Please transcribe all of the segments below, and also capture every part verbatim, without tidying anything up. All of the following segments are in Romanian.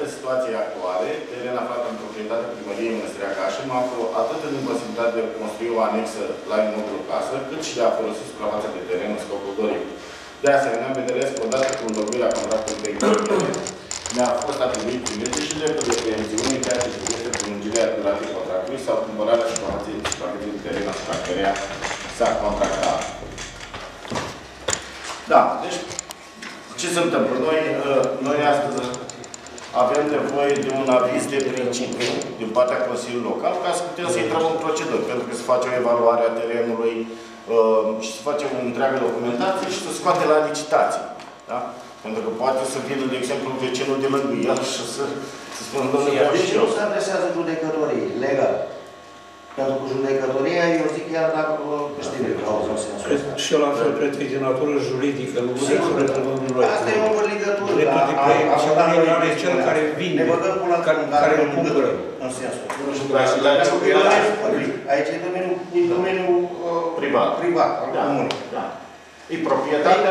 situației actuale, teren aflat în proprietatea primăriei Mănăstirea Cașă, mă aflu atât în imposibilitate de a construi o anexă la imobilul casă, cât și de a folosi suprafața de teren în scopul dorit. De asemenea, îmi vedelesc că odată cu înlocuirea contractului de imobiliare, mi-a fost atribuit prin lege și dreptul de preemțiune în ceea ce privește prelungirea duratei contractului sau cumpărarea suprafeței de teren asupra căreia s-a contractat. Da, deci, ce se întâmplă? Noi, noi astăzi avem nevoie de un aviz de principiu din partea Consiliului Local ca să putem să intrăm în proceduri, pentru că se face o evaluare a terenului și se face o întreagă documentație și se scoate la licitație. Da? Pentru că poate să vină, de exemplu, vecinul de lângă el și să, să spună, domnule, deci nu se adresează judecătorii legal. Pentru că judecătoria, eu zic chiar dacă câștigă cauza în sensul ăsta. Și eu la fel cred că e de natură juridică, nu putem să retrăvăm în noi. Asta e o legătură. Dreptul de preemțiune are cel care vinde, care îl cumpără. În sensul ăsta. Aici e domeniul privat al comunei. E proprietatea,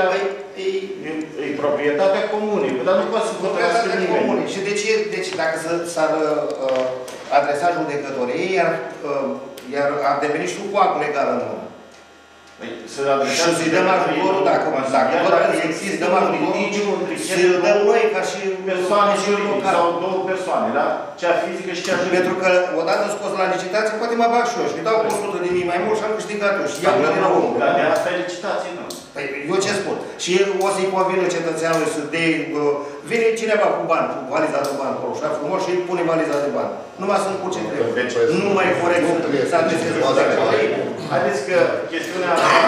e proprietatea comunei, dar nu poate să vorbească nimeni. Și de ce, deci dacă s-ar adresa judecătoriei, iar ar deveni și cu actul legal în urmă. Și să-i dăm ajutorul, dacă există, dăm ajutorul, să-i dăm noi ca și persoane juridice sau două persoane, da? Cea fizică și cea juridică. Pentru că odată scos la licitație, poate mă bag și eu și îmi dau o sută de mii mai mult și am câștigat eu. Și iau de la omul. Dar de asta e licitație, nu? Păi, eu ce spun? Și o să-i convină cetățeanului să dea... Vine cineva cu bani, cu valiza de bani acolo, și frumos și îi pune valiza de bani. Numai să-mi pun ce trebuie. Nu mai e corect să adreseze judecătorii. Haideți că chestiunea asta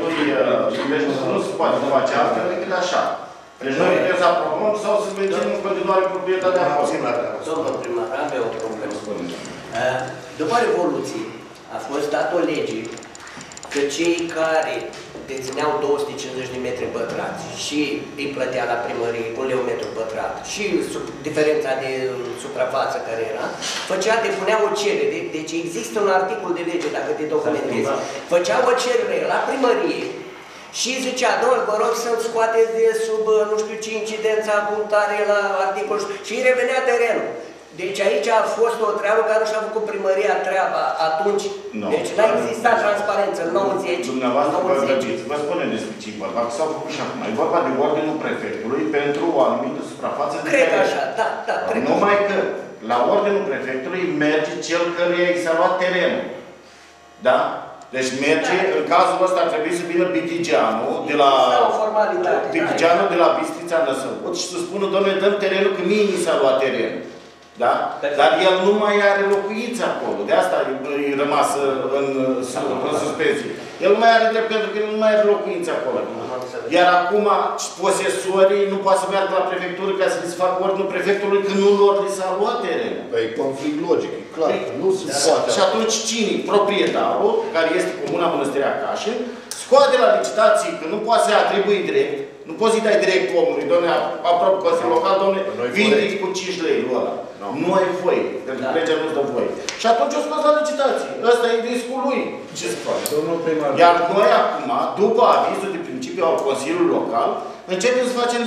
nu se poate face altfel decât așa. Deci noi trebuie să aprobăm sau să menținem în continuare proprietatea noastră. Domnul primar, am eu o problemă. După Revoluție a fost dat o lege că cei care dețineau două sute cincizeci de metri pătrați și îi plătea la primărie un leu metru pătrat și sub diferența de suprafață care era, făcea, depunea o cerere, deci există un articol de lege, dacă te documentezi, făcea o cerere la primărie și zicea, domnule, vă rog să-mi scoateți de sub, nu știu ce, incidența punctare la articol și îi revenea terenul. Deci aici a fost o treabă care nu și-a făcut primăria treaba atunci. No. Deci n-a existat transparență în nouăzeci. Dumneavoastră vă găbiți, vă spune despre ce vorba, că s-au făcut și acum. E vorba de ordinul prefectului pentru o anumită suprafață de Cred teren. Așa, da, da. Cred Numai că la ordinul prefectului merge cel căruia i s-a luat terenul. Da? Deci merge, da. În cazul ăsta ar trebui să vină Bitigeanu de la Bitigeanu de la Bistrița Năsăut și să spună, domnule, dăm terenul, că mie mi s-a luat terenul. Da? Dar el nu mai are locuință acolo. De asta e rămas în, în suspensie. El nu mai are drept pentru că el nu mai are locuință acolo. Iar acum posesorii nu poate să meargă la prefectură ca să li se facă ordinul prefectului că nu lor li s-a luat terenul. Păi e conflict logic, e clar. Nu se poate. Și atunci cine? Proprietarul, care este Comuna Mănăstirea Cașă, scoate la licitații că nu poate să-i atribui direct. Nu poți să-i dai direct omului, doamne, aproape Consiliul Local, doamne, vinde cu cinci lei lui ăla. No. Nu ai voie, pentru că legea nu-ți dă voie. Și atunci o scos la licitație. Ăsta e riscul lui. Ce se face? Iar noi acum, după avizul de principiu al Consiliului Local, începem să facem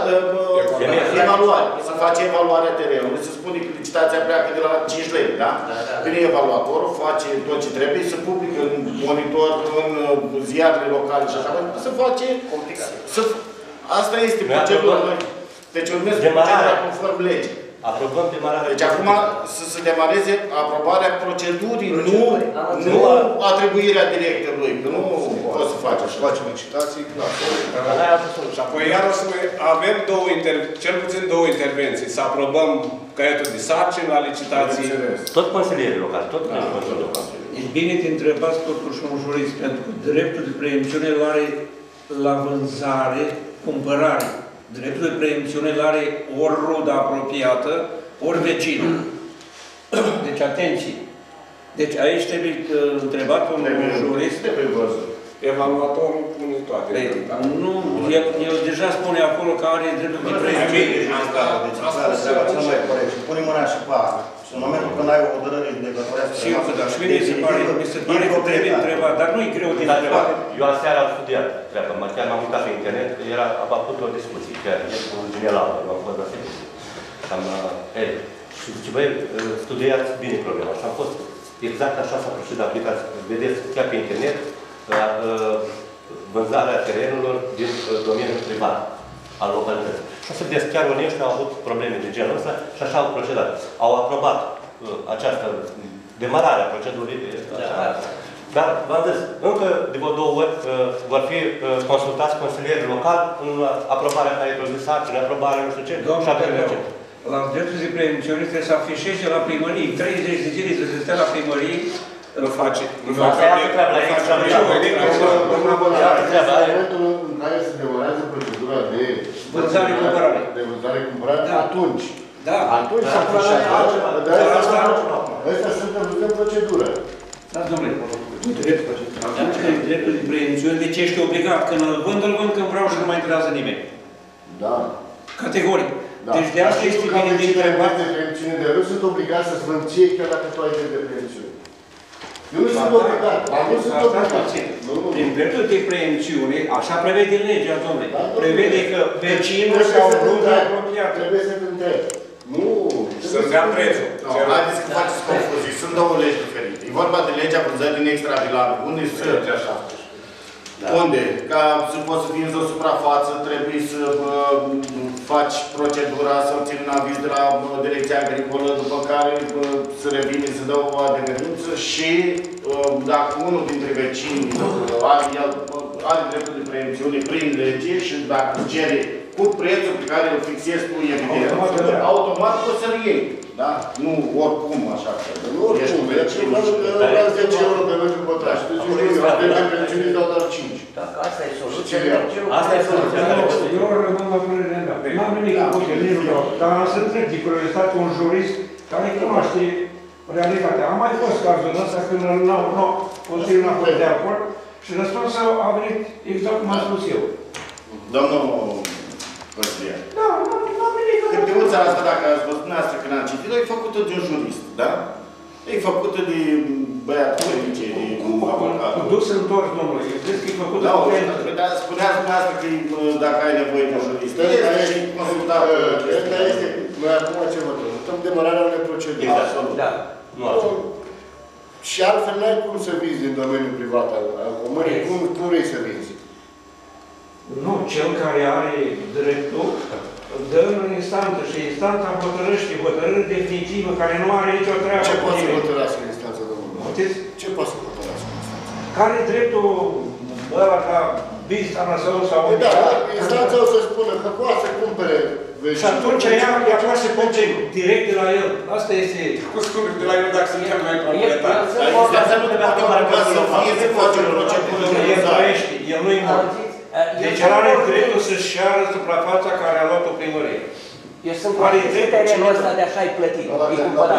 evaluare. Să face evaluarea terenului, să spune că licitația pleacă de la cinci lei, da? Vine evaluatorul, face tot ce trebuie, să publică în monitor, în ziarele locale și așa, să face... Să, asta este procedura noi. Deci urmează procedura conform legii. Aprobăm demararea. Deci acum să se demareze aprobarea procedurii, nu, nu atribuirea directă lui, că nu poți să faci așa. Facem licitații, clar. Și apoi iar o să avem două cel puțin două intervenții. Să aprobăm caietul de sarcini la licitații. Tot consilierii locali, tot consilierii locali. E bine te întrebați totuși un jurist, pentru că dreptul de preemțiune îl are la vânzare, cumpărare. Dreptul de preemțiune îl are ori ruda apropiată, ori vecină. Deci, atenție. Deci, aici trebuie întrebat un jurist. Trebuie văzut. Evaluatorul pune toate. Nu, el, el deja spune acolo că are dreptul de preemțiune. Asta e cel mai corect. Și pune mâna și pe asta. Și în momentul când ai o hotărâre judecătorească... Și eu că da, și mine mi se pare, mi se pare că trebuie întrebat, dar nu e greu de întrebat. Eu aseară am studiat treaba, chiar m-am uitat pe internet, era, a avut o discuție, chiar cu Ginelau, am fost la serviciu. Cam, el. Și zice, băi, studiați bine problema. Și am fost exact așa s-a procedat, aplicați, vedeți chiar pe internet, vânzarea terenurilor din domeniul privat al localității. Și o să vedeți, chiar onești au avut probleme de genul ăsta și așa au procedat. Au aprobat această demarare a procedurii. Dar, v-am zis, încă de vreo două ori vor fi consultați consilierii locali în aprobarea caietului de sarcini, aprobarea nu știu ce, și avem ce. La dreptul de preemțiune trebuie să afișeze la primărie. treizeci de zile trebuie să stea la primărie. Nu face. Nu face. În momentul în care se demarează procedura de vânzare-cumpărare. De vânzare-cumpărare, atunci. Da. Atunci se afișează. Astea sunt în procedură. Da, domnule. Atunci când e dreptul de preemțiune, de ce ești obligat? Când îl vând, îl vând, când vreau și nu mai interesează nimeni. Da. Categoric. Da. Deci de asta este bine de întrebat. De preemțiune de râs sunt obligat să-ți vând ție chiar dacă tu ai drept de preemțiune. Eu nu sunt obligat. Nu sunt obligat. Din dreptul de preemțiune, așa prevede legea, domnule. Prevede că vecinul sau rudă apropiat. Trebuie să te întrebi. Nu. Să-mi dea prețul. Haideți că faceți confuzii. Sunt două legi diferite. E vorba de legea vânzării din extravilară. Unde se așa? Da. Unde? Ca să poți să vinzi o suprafață, trebuie să uh, faci procedura, să obții un aviz de la uh, Direcția Agricolă, după care uh, să revine, să dă o adeverință și uh, dacă unul dintre vecini uh, are, uh, are dreptul de preemțiune prin lege și dacă cere cu prețul pe care îl fixezi tu, evident, automat, automat poți să-l iei. Da? Nu oricum așa. Nu oricum. Deci eu vreau că la zece euro pe metru pătrat. Deci eu avem de preemțiune dau doar cinci. Dacă asta e soluția. Asta e soluția. Eu rămân la părerea mea. N-am nimic cu nici vreau. Dar am să întreb de curiozitate un jurist care cunoaște realitatea. Am mai fost cazul ăsta când Consiliul n-a fost de acord și răspunsul a venit exact cum am spus eu. Domnul Consilier. Da, n-am nimic. Hârtiuța asta, dacă ați văzut dumneavoastră când am citit-o, e făcută de un jurist, da? E făcută de băiatul poliție, de avocat. Dus întors, domnule. Eu cred că e făcută da, de dar spuneați dumneavoastră că dacă ai nevoie de un jurist, este și consultat. Asta este, noi acum ce vă prezentăm, demararea unei proceduri. Absolut. Da. Și altfel n-ai cum să vinzi din domeniul privat al comunei. Cum, cum vrei să vinzi? Nu, cel care are dreptul dă în instanță și instanța hotărăște, hotărâre definitivă, care nu are nicio treabă. Ce poate să hotărască în instanță, domnule? Ce poate să hotărască în instanță? Care dreptul ăla ca bistana sau sau... Da, instanța o să spună că poate să cumpere vecinul. Și atunci ea, ea poate să cumpere direct de la el. Asta este... Cum să cumpere de la el dacă suntem noi proprietari? Dar instanța nu te poate obliga să fie să face o procedură. El trăiește, el nu-i mort. Deci el are dreptul să-și șeară suprafața care a luat-o primărie. Eu sunt proprietării terenul ăsta de așa-i plătit. E cumpărat.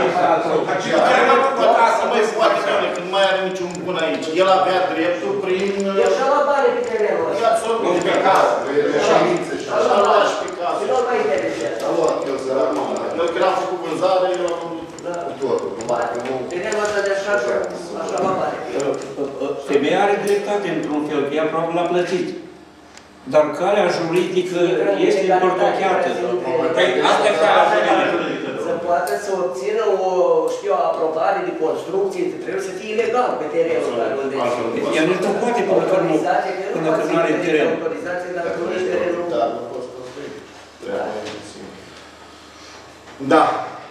Asta mai poate spune, când nu mai are niciun bun aici. El avea dreptul prin... El și-a luat bani pe terenul ăsta. Absolut, pe casă. Și-a luat și pe casă. Și nu-l mai interesează. A luat, el sărat. Noi când am făcut vânzare, el a făcut... Terenul ăsta de așa, așa la bani. Femeia are dreptate într-un fel, că ea probabil l-a plătit. Dar calea juridică este împărtocheată. Asta e calea juridică. Să poată să obțină o, știu, aprobare de construcție, trebuie să fie ilegal pe terenul ăla unde e. Ea nici nu poate până când nu are teren. Autorizație, dar nu e terenul. Da, nu poți construi. Da.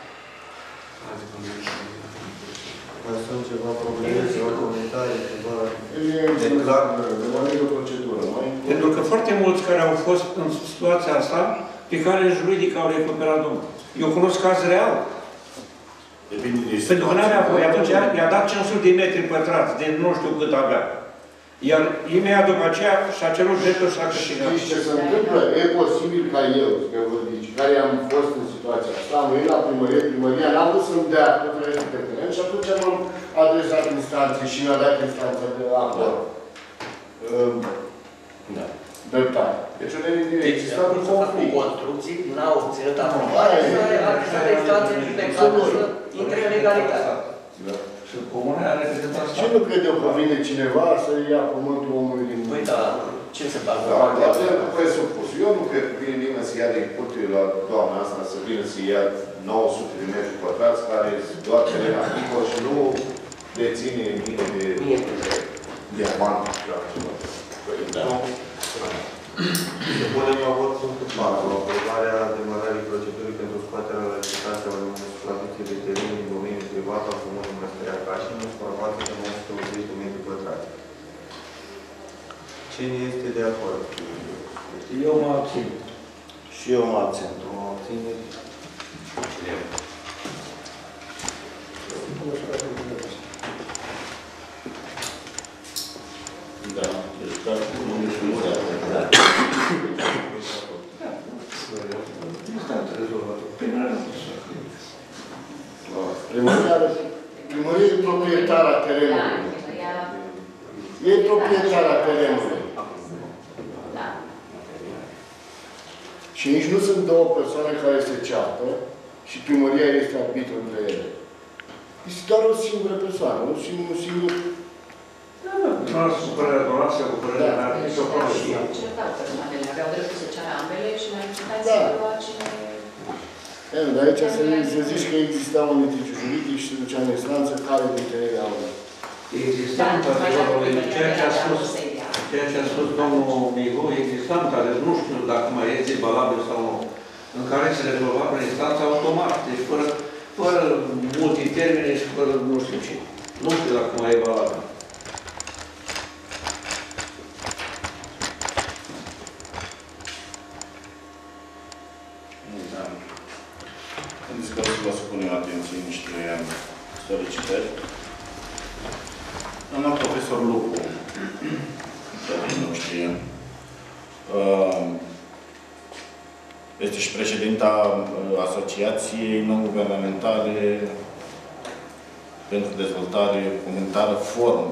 Mai sunt ceva probleme, ceva comentare, ceva... E clar, de o procedură. Pentru că foarte mulți care au fost în situația asta, pe care juridic au recuperat domnul. Eu cunosc caz real. Pentru că n-avea voie. Atunci i-a dat cinci sute de metri pătrați, de nu știu cât avea. Iar imediat după aceea și-a cerut dreptul și a câștigat. Știți ce se întâmplă? E posibil ca eu, că vă zici, care am fost în situația asta, am venit la primărie, primăria n-am vrut să-mi dea hotărâri de teren și atunci m-am adresat instanței și mi-a dat instanța de acord. Da. Dreptate. Deci a existat un conflict. Construcții n-au obținut aprobare, s-a adresat instanței judecată să intre în legalitate. Da. Și comuna are reprezentanță. Și nu crede că vine cineva să ia pământul omului din... Păi da, ce se fac? Da, avem presupus. Eu nu cred că vine nimeni să ia din curte la doamna asta să vină să ia nouă sute de metri pătrați, care sunt doar teren agricol și nu deține mii de diamante și altceva. Păi, da. Supunem la vot punctul patru, aprobarea demarării procedurii pentru scoaterea la licitație a unei suprafațe de teren din domeniul privat al Comunei Măstărea Cașin, în suprafață de nouă sute optzeci de metri pătrați. Cine este de acord? Eu mă abțin. Și eu mă abțin. Mă abține. Da, deci ca nu ușurizat. Primăria e proprietara terenului. E proprietara terenului. Și nici nu sunt două persoane care se ceartă și primăria este arbitru între ele. Este doar o singură persoană, un singur, un singur... Noastră cu părerea noastră, cu părerea mea, și o problemă. Aveau dreptul să ceară ambele și mai încercați Da. să lua cine... E, dar aici să, să zici că exista un litigiu juridic și se ducea în instanță care dintre ele au... Exista, într-adevăr, ceea ce a spus, ceea ce a spus domnul Migu, exista, într-adevăr, nu știu dacă mai este valabil sau nu, în care se rezolva prin instanță automat, deci fără, fără multitermine și fără nu știu ce. Nu știu dacă mai e valabil. Am zis că vă supunem atenție niște solicitări. Doamna profesor Lupu, care nu știe, este și președinta Asociației Non-Guvernamentale pentru Dezvoltare Comunitară Forum.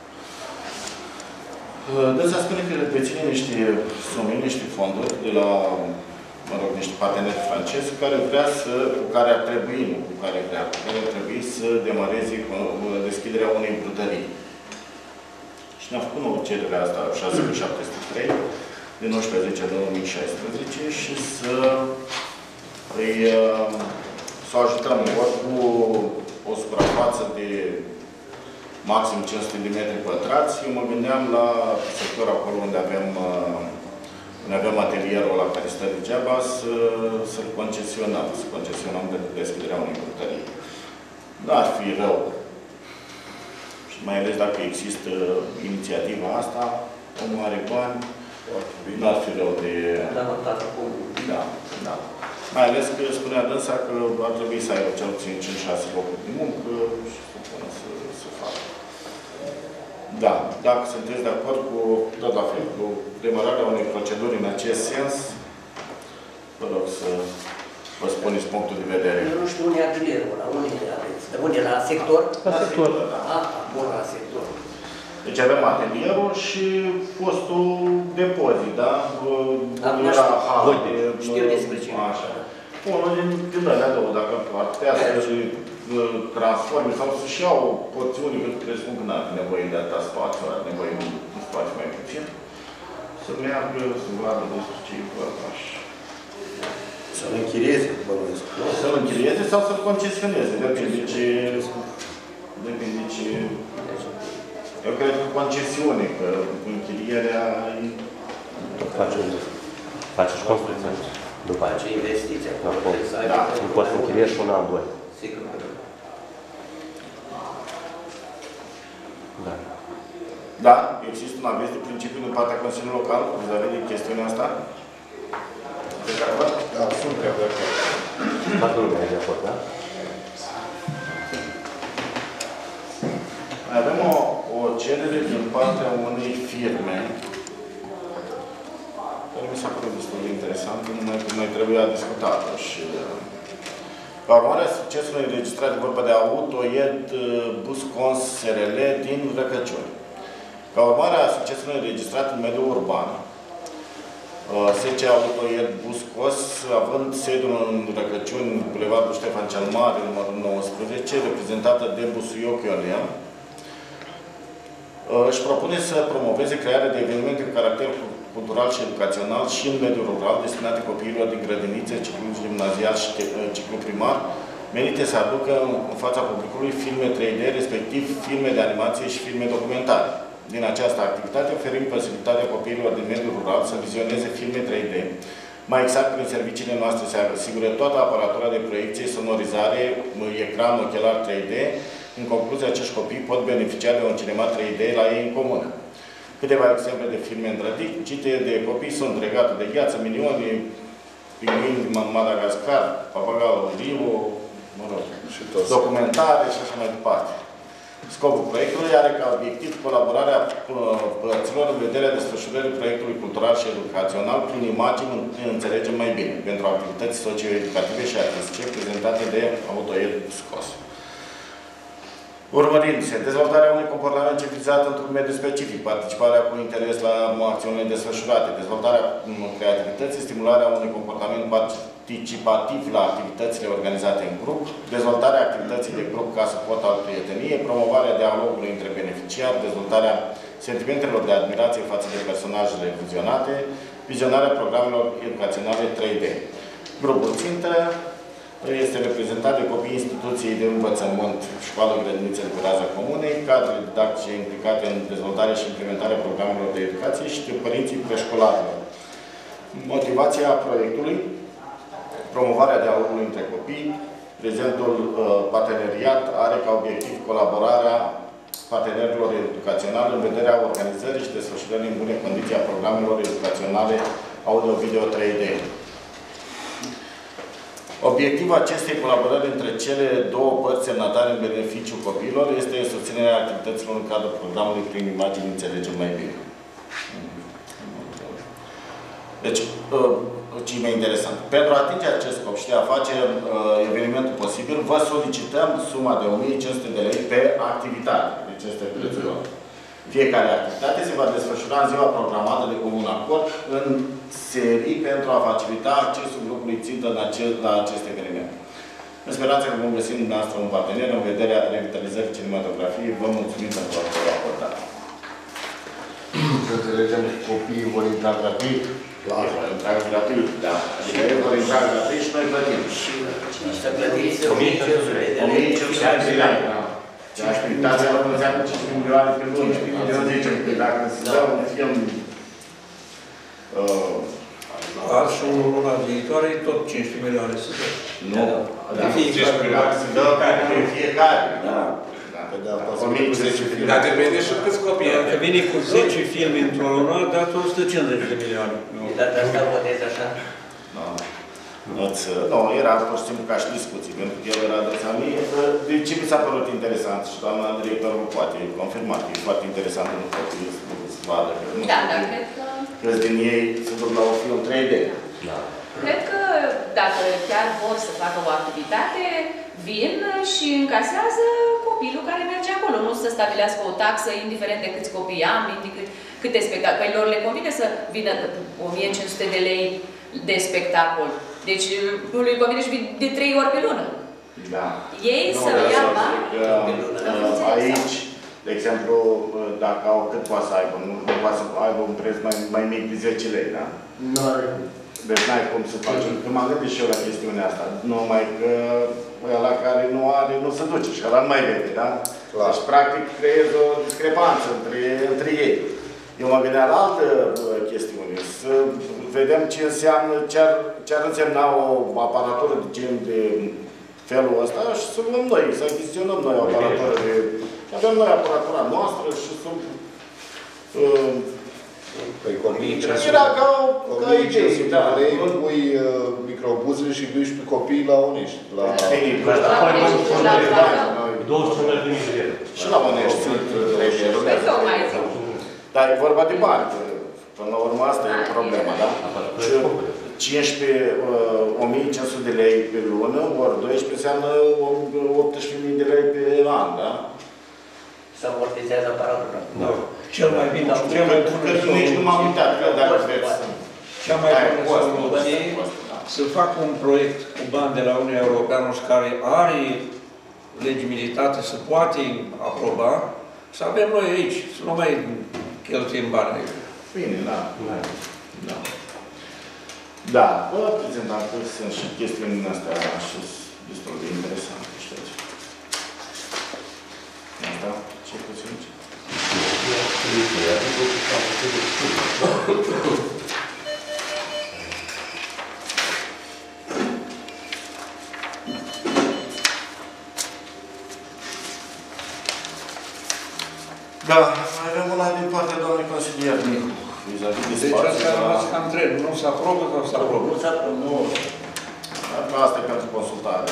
Dânsa spune că deține niște sume, niște fonduri de la, mă rog, niște parteneri francezi care vrea să, cu care ar trebui, nu cu care vrea, cu care ar trebui să demareze deschiderea unei brutării. Și ne-a făcut nouă cererea asta, șase mii șapte sute trei, din nouăsprezece zece două mii șaisprezece, și să îi, să o ajutăm ori cu o suprafață de maxim cinci sute de metri pătrați. Eu mă gândeam la sector acolo unde avem unde avem atelierul ăla care stă degeaba, să, să-l concesionăm, să concesionăm pentru deschiderea unei brutării. Nu ar fi rău. Și mai ales dacă există inițiativa asta, omul are bani, nu ar fi rău de... Da, da, da. Mai ales că spunea dânsa că ar trebui să aibă cel puțin cinci șase locuri de muncă și să pună să, să facă. Da, dacă sunteți de acord cu, tot la fel, cu demararea unei proceduri în acest sens, vă rog să vă spuneți punctul de vedere. Eu nu știu unde e atelierul ăla, unde aveți? Unde, la sector? La sector, da. Ah, bun, la sector. Deci avem atelierul și postul depozit, da? Acum știu despre ce. Așa. Unul din, din alea două, dacă ar putea să transforme sau să-și iau porțiuni, că presupun că n-ar fi nevoie de atâta spațiu, ar nevoie de un spațiu mai puțin, să meargă, să vadă despre ce e vorba. Să-l închirieze, bănuiesc. Să-l închirieze sau să-l concesioneze, depinde ce... Depinde ce... Eu cred că concesiune, că închirierea e... Face și construcție. După Face investiția. Da. Nu poți să închiriezi și un an, doi. Sigur că da. Da. Da, există un aviz de principiu din partea Consiliului Local, vis-a-vis de chestiunea asta? De careva? Da, sunt de acord. Toată lumea e de acord, da? Avem o, o cerere din partea unei firme care mi s-a părut destul de interesant, numai că noi trebuia discutat-o și ca urmare a succesului înregistrat de vorba de Autoed Buscons S R L din Răcăciuni. Ca urmare a succesului înregistrat în mediul urban, S C Autoied Buscos, având sediul în Răcăciuni, Bulevardul Ștefan cel Mare, numărul nouăsprezece, reprezentată de Busuioc Ionel, își propune să promoveze crearea de evenimente cu caracter cultural și educațional și în mediul rural, destinate copiilor din grădinițe, ciclu gimnazial și ciclu primar, menite să aducă în fața publicului filme trei D, respectiv filme de animație și filme documentare. Din această activitate oferim posibilitatea copiilor din mediul rural să vizioneze filme trei D. Mai exact, prin serviciile noastre se asigură toată aparatura de proiecție, sonorizare, ecran, ochelar trei D. În concluzie, acești copii pot beneficia de un cinema trei D la ei în comună. Câteva exemple de filme îndrăgite de copii sunt Regatul de Gheață, Minioni, Pinguini din Madagascar, Papagalul Rio, mă rog, documentare și așa mai departe. Scopul proiectului are ca obiectiv colaborarea părților în vederea desfășurării proiectului cultural și educațional prin imagini în înțelegem mai bine, pentru activități socio-educative și artistice prezentate de Autoied Buscos. Urmărindu-se, dezvoltarea unui comportament civilizat într-un mediu specific, participarea cu interes la acțiunile desfășurate, dezvoltarea creativității, stimularea unui comportament participativ la activitățile organizate în grup, dezvoltarea activității de grup ca suport al prieteniei, promovarea dialogului între beneficiari, dezvoltarea sentimentelor de admirație față de personajele vizionate, vizionarea programelor educaționale trei D. Grupul țintă este reprezentat de copiii instituției de învățământ, școală, grădinițe de raza comunei, cadre didactice implicate în dezvoltarea și implementarea programelor de educație și de părinții preșcolarilor. Motivația proiectului, promovarea dialogului între copii. Prezentul uh, parteneriat are ca obiectiv colaborarea partenerilor educaționali în vederea organizării și desfășurării în bune condiții a programelor educaționale audio-video trei D. Obiectivul acestei colaborări între cele două părți semnatare în beneficiul copiilor este susținerea activităților în cadrul programului prin imagini înțelegem mai bine. Deci, ce e mai interesant. Pentru a atinge acest scop și de a face uh, evenimentul posibil, vă solicităm suma de o mie cinci sute de lei pe activitate. Deci este prețul lor. Fiecare activitate se va desfășura în ziua programată de comun acord în serii pentru a facilita accesul grupului țintă la, ace la acest eveniment. În speranță că vom găsi dumneavoastră un partener în vederea revitalizării cinematografiei. Vă mulțumim pentru ajutorul acordat. Să înțelegem că copiii vor intra gratuit. Clar, vor intra gratuit, da. Adică ei vor intra gratuit și noi plătim. Și să plătiți o mie cinci sute de lei. o mie cinci sute de lei. Activitatea vă înseamnă cinci milioane pe lună. Eu zicem că dacă se dă un film azi și unul luna viitoare, tot cincisprezece milioane să dă. Nu. Dacă se dă pe fiecare. Da. Dar depinde și câți copii. Dacă vine cu zece filme într-o lună, dat o sută cincizeci de milioane. Dar asta o votez așa? Nu, era pur și simplu ca și discuții, pentru că el era adresat mie. De ce mi s-a părut interesant și doamna director nu poate confirma că e foarte interesant în copii să vadă. Da, dar cred că... Că din ei se duc la un film trei D. Cred că dacă chiar vor să facă o activitate, vin și încasează copilul care merge acolo. Nu să stabilească o taxă, indiferent de câți copii am, indiferent câte spectacole. Păi lor le convine să vină o mie cinci sute de lei de spectacol. Deci nu lui convine și de trei ori pe lună. Da. Ei să ia bani. Aici, de exemplu, dacă au cât poate să aibă, nu, nu poate să aibă un preț mai, mai mic de zece lei, da? Nu are. Deci n-ai cum să faci. Că m-am gândit și eu la chestiunea asta. Numai că ăla care nu are, nu se duce și ăla nu mai vede, da? Clar. Deci, practic, creez o discrepanță între, între ei. Eu mă gândeam la altă chestiune. Să vedem ce înseamnă, ce ar, ce ar însemna o aparatură de gen de felul ăsta și să luăm noi, să achiziționăm noi o aparatură de... Avem noi aparatura noastră și să... Uh, Păi copiii era ca o idee, da. Lei pui microbuzele și duci pe copii la Onești. La douăzeci de mii de lei. Și la Onești sunt dar e vorba de bani. Până la urmă asta e problema, da? cincisprezece mii cinci sute de lei pe lună, ori doisprezece înseamnă optsprezece mii de lei pe an, da? Se amortizează aparatura. Da. Cel mai bine, cel mai bun. Că nici nu m-am uitat, că dacă vreți. Cea mai bună soluție să facă un proiect cu bani de la Uniunea Europeană și care are legibilitate, să poate aproba, să avem noi aici, să nu mai cheltuim bani. Bine, da. Da. Da, vă prezentam că sunt și chestiuni din astea și destul de interesante, știți. Asta, ce puțin ce? Da, mai avem una din partea doamnei consilier Micu. Deci asta a rămas cam întreb. Nu se aprobă sau se aprobă? Nu se aprobă. Nu. Asta e pentru consultare.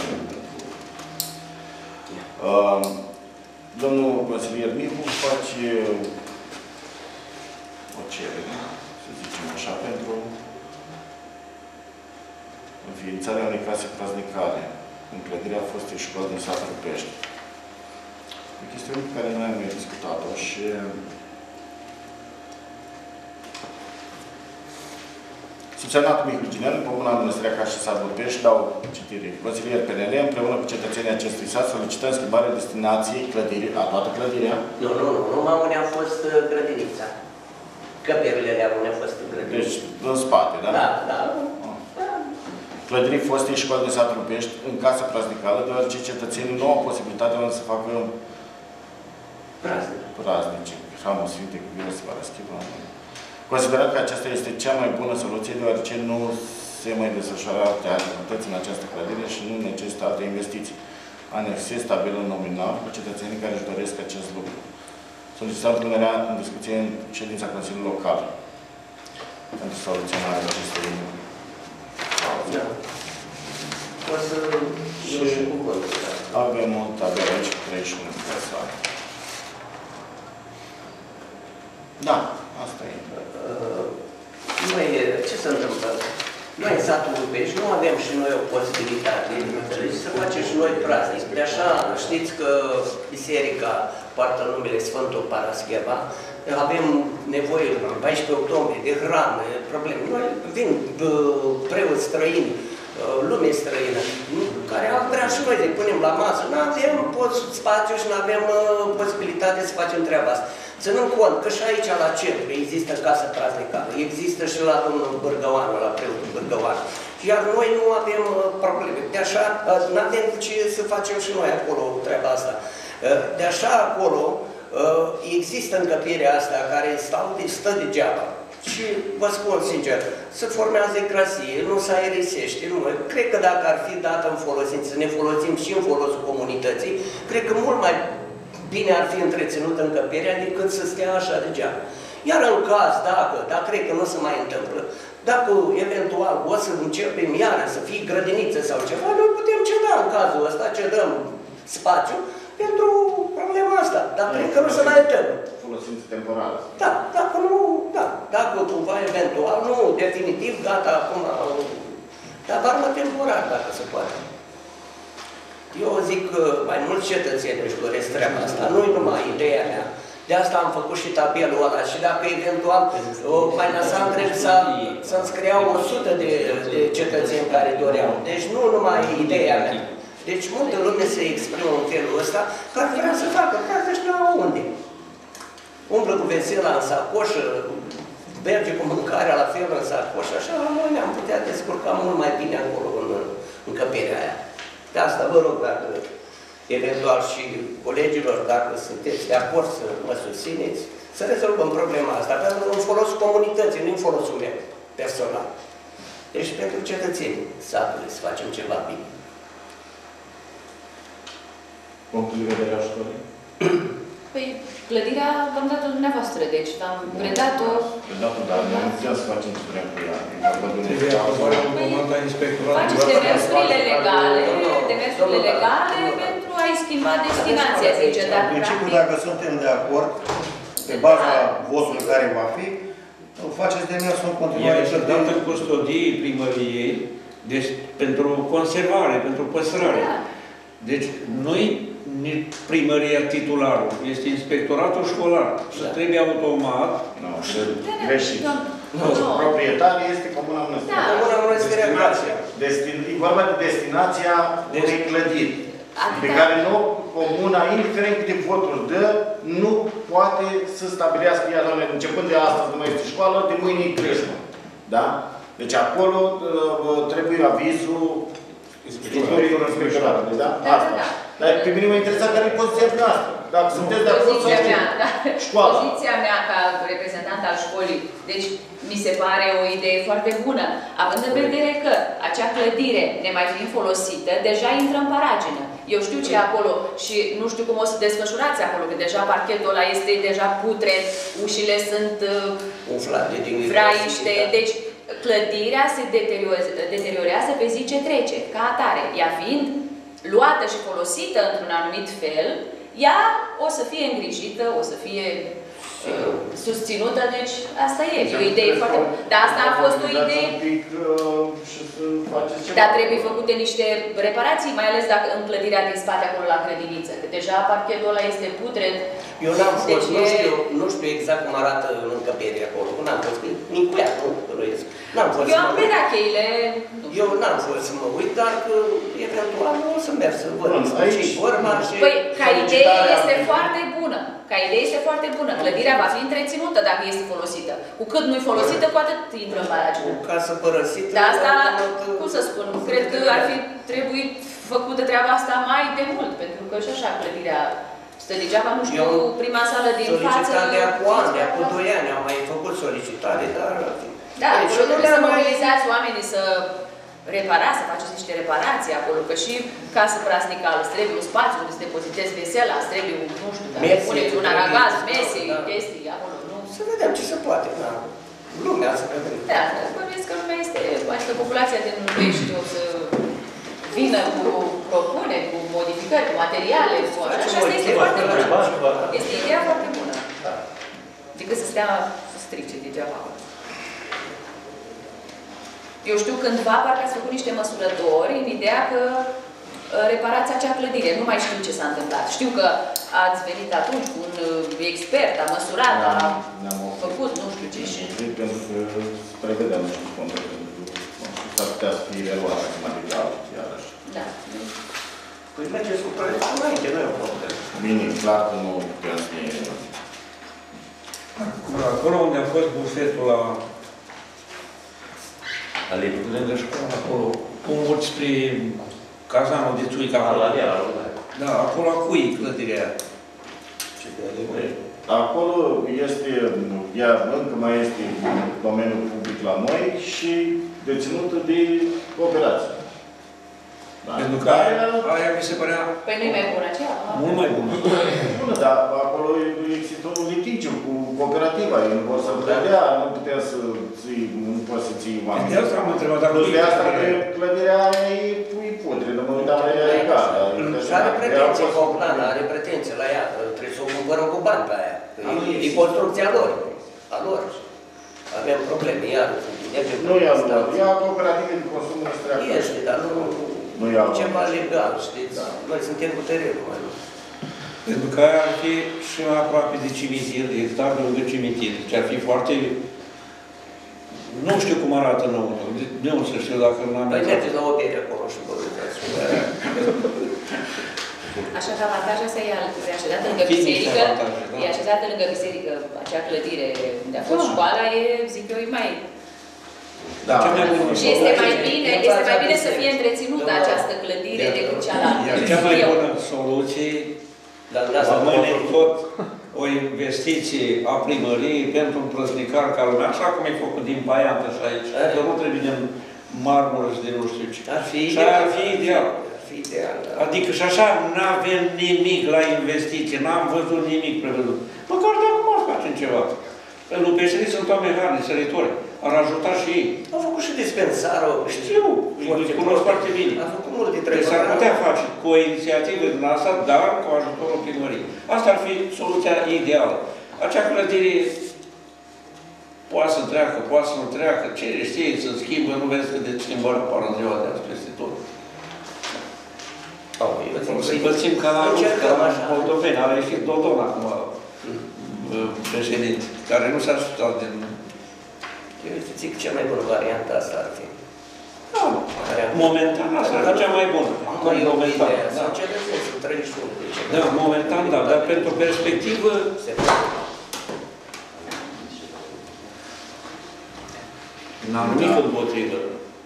Uh, domnul consilier Micu face o cerere, să zicem așa, pentru înființarea unei case praznicare în clădirea fostei școli din satul Pești. E chestiune pe care noi am mai discutat-o și subsemnatul Micu Ginel, Comuna Mănăstirea Caș și satul Pești, dau citire. Consilier P N L, împreună cu cetățenii acestui sat, solicităm schimbarea destinației clădirii, a toată clădirea. Nu, nu, nu, numai unde a fost grădinița. Căperile alea unde a fost grădinița. Deci, în spate, da? Da, da. Clădirii fostei școli de satul Pești, în casă praznicală, deoarece cetățenii nu au posibilitatea să facă praznic. Praznici. Hramul Sfinte cu Gheorghe se va răschiva. Considerăm că aceasta este cea mai bună soluție, deoarece nu se mai desfășoară alte activități în această clădire și nu necesită alte investiții. Anexez tabelul nominal cu cetățenii care își doresc acest lucru. Solicităm punerea în discuție în ședința Consiliului Local pentru soluționarea acestei cauze. Da. O să și avem un tabel aici cu treizeci și unu persoane. Da, asta e. Noi, ce se întâmplă? Noi în satul Pești nu avem și noi o posibilitate să facem și noi praznic. De așa știți că biserica poartă numele Sfântul Parascheva, avem nevoie de paisprezece octombrie, de hramă, probleme. Noi vin preoți străini, lume străină, care au vrea și noi de punem la masă. Nu avem spațiu și nu avem posibilitate să facem treaba asta. Ținând cont că și aici la centru există casă praznicală, există și la domnul Bârgăoanu, la preotul Bârgăoanu. Iar noi nu avem probleme. De așa, nu avem ce să facem și noi acolo treaba asta. De așa acolo există încăpirea asta care stau de, stă degeaba. Și vă spun sincer, se formează ecrasie, nu se aerisește. Nu. Cred că dacă ar fi dată în folosință, să ne folosim și în folosul comunității, cred că mult mai bine ar fi întreținută încăperea decât să stea așa degeaba. Iar în caz, dacă, dar cred că nu se mai întâmplă, dacă eventual o să începem iară să fie grădiniță sau ceva, noi putem ceda în cazul ăsta, cedăm spațiu pentru problema asta. Dar cred că nu se mai întâmplă. Folosință temporară. Da, dacă nu, da. Dacă cumva eventual, nu definitiv, gata, acum, dar varmă temporar, dacă se poate. Eu zic că mai mulți cetățeni își doresc treaba asta, nu-i numai ideea mea. De asta am făcut și tabelul ăla și dacă eventual mai lăsam drept să înscriau o sută de, de cetățeni care doreau. Deci nu numai ideea mea. Deci multă lume se exprimă în felul ăsta, care vrea să facă, care și la unde. Umblă cu vesela în sacoșă, merge cu mâncarea la fel în sacoșă, așa noi ne-am putea descurca mult mai bine acolo în încăperea aia. De asta vă rog, dacă eventual și colegilor, dacă sunteți de acord să mă susțineți, să rezolvăm problema asta, pentru că în folosul comunității, nu în folosul meu personal. Deci pentru cetățenii satului să facem ceva bine. Punctul de vedere al școlii? Păi, clădirea v-am dat-o dumneavoastră, deci v-am predat-o... Predat-o, dar noi nu putem să facem ce vrem cu ea. Trebuie aprobarea în comandă a inspectoratului. Faceți demersurile legale, demersurile legale pentru a-i schimba destinația, zice, dar în principiu, dacă suntem de acord, pe baza votului care va fi, faceți demersul în continuare. El este dată custodiei primăriei, deci pentru conservare, pentru păstrare. Deci, noi primăria titularul, este inspectoratul școlar. Și trebuie automat. Nu, greșit. Proprietarul este Comuna Mănăstirea. Da. Comuna Mănăstirea Grația. E vorba de destinația unei clădiri, pe care nu, Comuna, indiferent câte voturi dă, nu poate să stabilească ea, doamne, începând de astăzi nu mai este școală, de mâine e crâșmă. Da? Deci acolo uh, trebuie avizul inspectorilor inspectoratului, da? Asta. Dar pe mine mă interesa care e poziția noastră. Dacă sunteți de acord sau mea, da. școala. Poziția mea ca reprezentant al școlii, deci mi se pare o idee foarte bună, având în vedere că acea clădire, nemai fiind folosită, deja intră în paragină. Eu știu ce e acolo și nu știu cum o să desfășurați acolo, că deja parchetul ăla este deja putred, ușile sunt umflate din vraiște, deci clădirea se deteriorează pe zi ce trece, ca atare. Ea fiind luată și folosită într-un anumit fel, ea o să fie îngrijită, o să fie uh, susținută, deci asta e, e o idee foarte bună. Dar asta a fost o idee... Dar trebuie făcute niște reparații, mai ales dacă în clădirea din spate, acolo la grădiniță, că deja parchetul ăla este putred. Eu n-am fost, deci nu, știu, nu știu exact cum arată încăperii acolo, n-am fost, nincuia, nu răiesc. Eu am predat cheile. Eu n-am fost să mă uit, dar că eventual o să merg să văd ce-i vorba și... Păi, ca idee este foarte bună. Ca idee este foarte bună. Clădirea va fi întreținută dacă este folosită. Cu cât nu-i folosită, cu atât intră în paragină. Ca să părăsită... Dar asta, cum să spun, cred că ar fi trebuit făcută treaba asta mai de mult, pentru că și așa clădirea stă degeaba, nu știu, prima sală din față... Solicitat de acum ani, de acum doi ani, am mai făcut solicitare, dar... Da, deci trebuie să mobilizați oamenii să reparați, să faceți niște reparații acolo, că și casă praznicală îți trebuie un spațiu unde să depozitezi vesela, îți trebuie un, nu știu, dar puneți un aragaz, mese, chestii acolo, nu? Să vedem ce se poate, da. Lumea să vedem. Da, bănuiesc că lumea este, adică populația din București o să vină cu propuneri, cu modificări, cu materiale, cu așa, asta este foarte bună. Este ideea foarte bună. Decât să stea să strice degeaba acolo. Eu știu cândva, parcă ați făcut niște măsurători în ideea că reparați acea clădire. Nu mai știu ce s-a întâmplat. Știu că ați venit atunci cu un expert, a măsurat, a făcut, nu știu ce și... Pentru că prevedem niște fonduri, pentru că s-ar putea să fie reluat material, iarăși. Da. Păi mergeți cu proiectul înainte, nu e o problemă. Bine, clar că nu putem să fie... Acolo unde a fost bufetul la... Alin. Lângă școală, acolo, cum urci spre cazanul de țuică acolo. Da, acolo a cui clădirea aia? Ce de Acolo este, iar încă mai este domeniul public la noi și deținută de cooperație. Da. Pentru că aia, aia mi se părea... Păi nu-i mai bună aceea? Mult mai bună. Bună, dar acolo există un litigiu cu cooperativa. Ei nu vor să plădea, nu putea să ții, nu poți să ții oameni. De asta am întrebat, dar plus de asta că clădirea aia e putre, nu mă uitam la ea e gata. Și are pretenție cu plan, are pretenție la ea, trebuie să o cumpărăm cu bani pe aia. E construcția lor, a lor. Avem probleme, iar... Nu e a lor, e a cooperativei de consum industrial. Este, dar nu... Nu iau ceva legal, știți? Da. Noi suntem cu terenul mai mult. Pentru că aia ar fi și mai aproape de cimitir, exact lângă cimitir. Deci ar fi foarte... Nu știu cum arată înăuntru. De unde să știu dacă nu am... Păi mergeți la o bere acolo și vă uitați. Așa că avantajul ăsta e așezat lângă biserică. E așezat lângă biserică. Acea clădire unde a fost școala e, zic eu, e mai... Da. Și este mai bine, este mai bine să fie întreținută această clădire decât cealaltă. Iar cea mai bună soluție, rămâne tot o investiție a primăriei pentru un prăznicar ca lumea, așa cum e făcut din Paiantă și aici, că nu trebuie din marmură și de nu știu ce. Ar fi ideal. ideal. Adică și așa n-avem nimic la investiție, n-am văzut nimic prevăzut. Măcar de acum ar face ceva. Pentru peșterii sunt oameni rari, săritori. Ar ajuta și ei. Au făcut și dispensarul. Știu, îi cunosc foarte bine. A făcut multe treburi. Deci s-ar putea face cu o inițiativă din asta, dar cu ajutorul primăriei. Asta ar fi soluția ideală. Acea clădire poate să treacă, poate să nu treacă. Cine știe, să schimbă, nu vezi că de schimbări apar în ziua de azi peste tot. Să pățim ca moldoveni. Are ieșit Dodon acum, președinte, care nu s-a ajutat din Eu zic că cea mai bună variantă asta ar fi. Da, momentan asta e cea mai bună. Mai e o Momentan, idee, da. să începem cu treizeci și unu. Da, momentan, da, dar pentru perspectivă... N-am nimic împotrivă.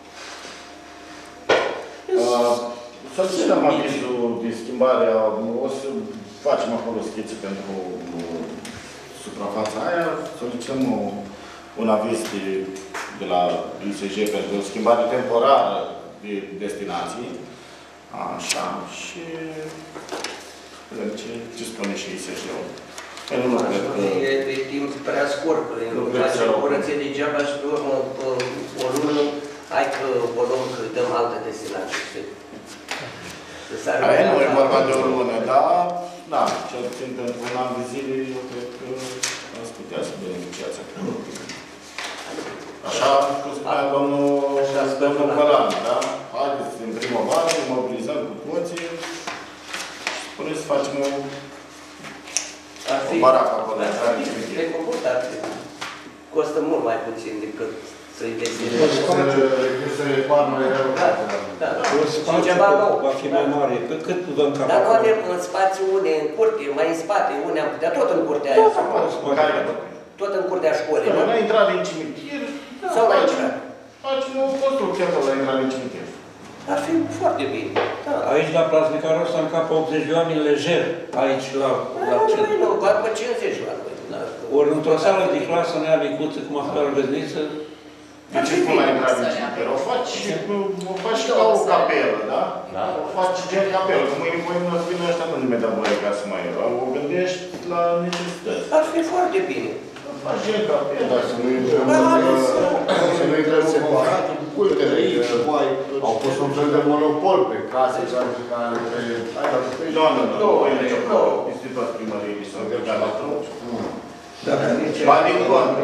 Solicităm avizul de schimbare, o să facem acolo schițe pentru suprafața aia, solicităm un aviz de, de la I S J pentru o schimbare temporară de destinații. Așa, și vedem ce, ce spune și I S J-ul. E de timp prea scurt, face o curăție degeaba și pe urmă o lună, hai că o luăm că dăm altă destinație. Aia nu e vorba de o lună, dar, da, cel puțin pentru un an de zile, eu cred că ați putea să beneficiați acum. Așa cum spunea domnul, domnul Călan, da? Haideți, în primăvară, ne mobilizăm cu toții și spuneți să facem o o baracă acolo. De comport ar fi. Costă mult mai puțin decât să-i destinezi. Să reformă relocate. Da, da. Ceva nou. Va fi mai mare. Cât dăm cap? Dar nu avem în spațiu une, în curte, mai în spate, une am putea, tot în curtea aia. Tot în curtea școlii. La intrare în cimitir, sau la intrare. Facem o construcție acolo la intrare în cimitir. Ar fi foarte bine. Aici, la Praznicarul ăsta, în cap optzeci de oameni lejer. Aici, la centru. Nu, doar pe cincizeci la noi. Ori într-o sală de clasă nea micuță, cum a făcut la Răzniță. De ce spun la intrare în cimitir? O faci și ca o capelă, da? O faci gen capelă. Că mâine voi nu spune ăștia nu nimeni de voie ca să mai era. O gândești la necesități. Ar fi foarte bine. Faci gen capelă. Dar să nu intrăm să nu intrăm separat în cultele. Au pus un fel de monopol pe case care pe... Nu, nu, nu. Este doar primării sau de la tot. Ba din contră.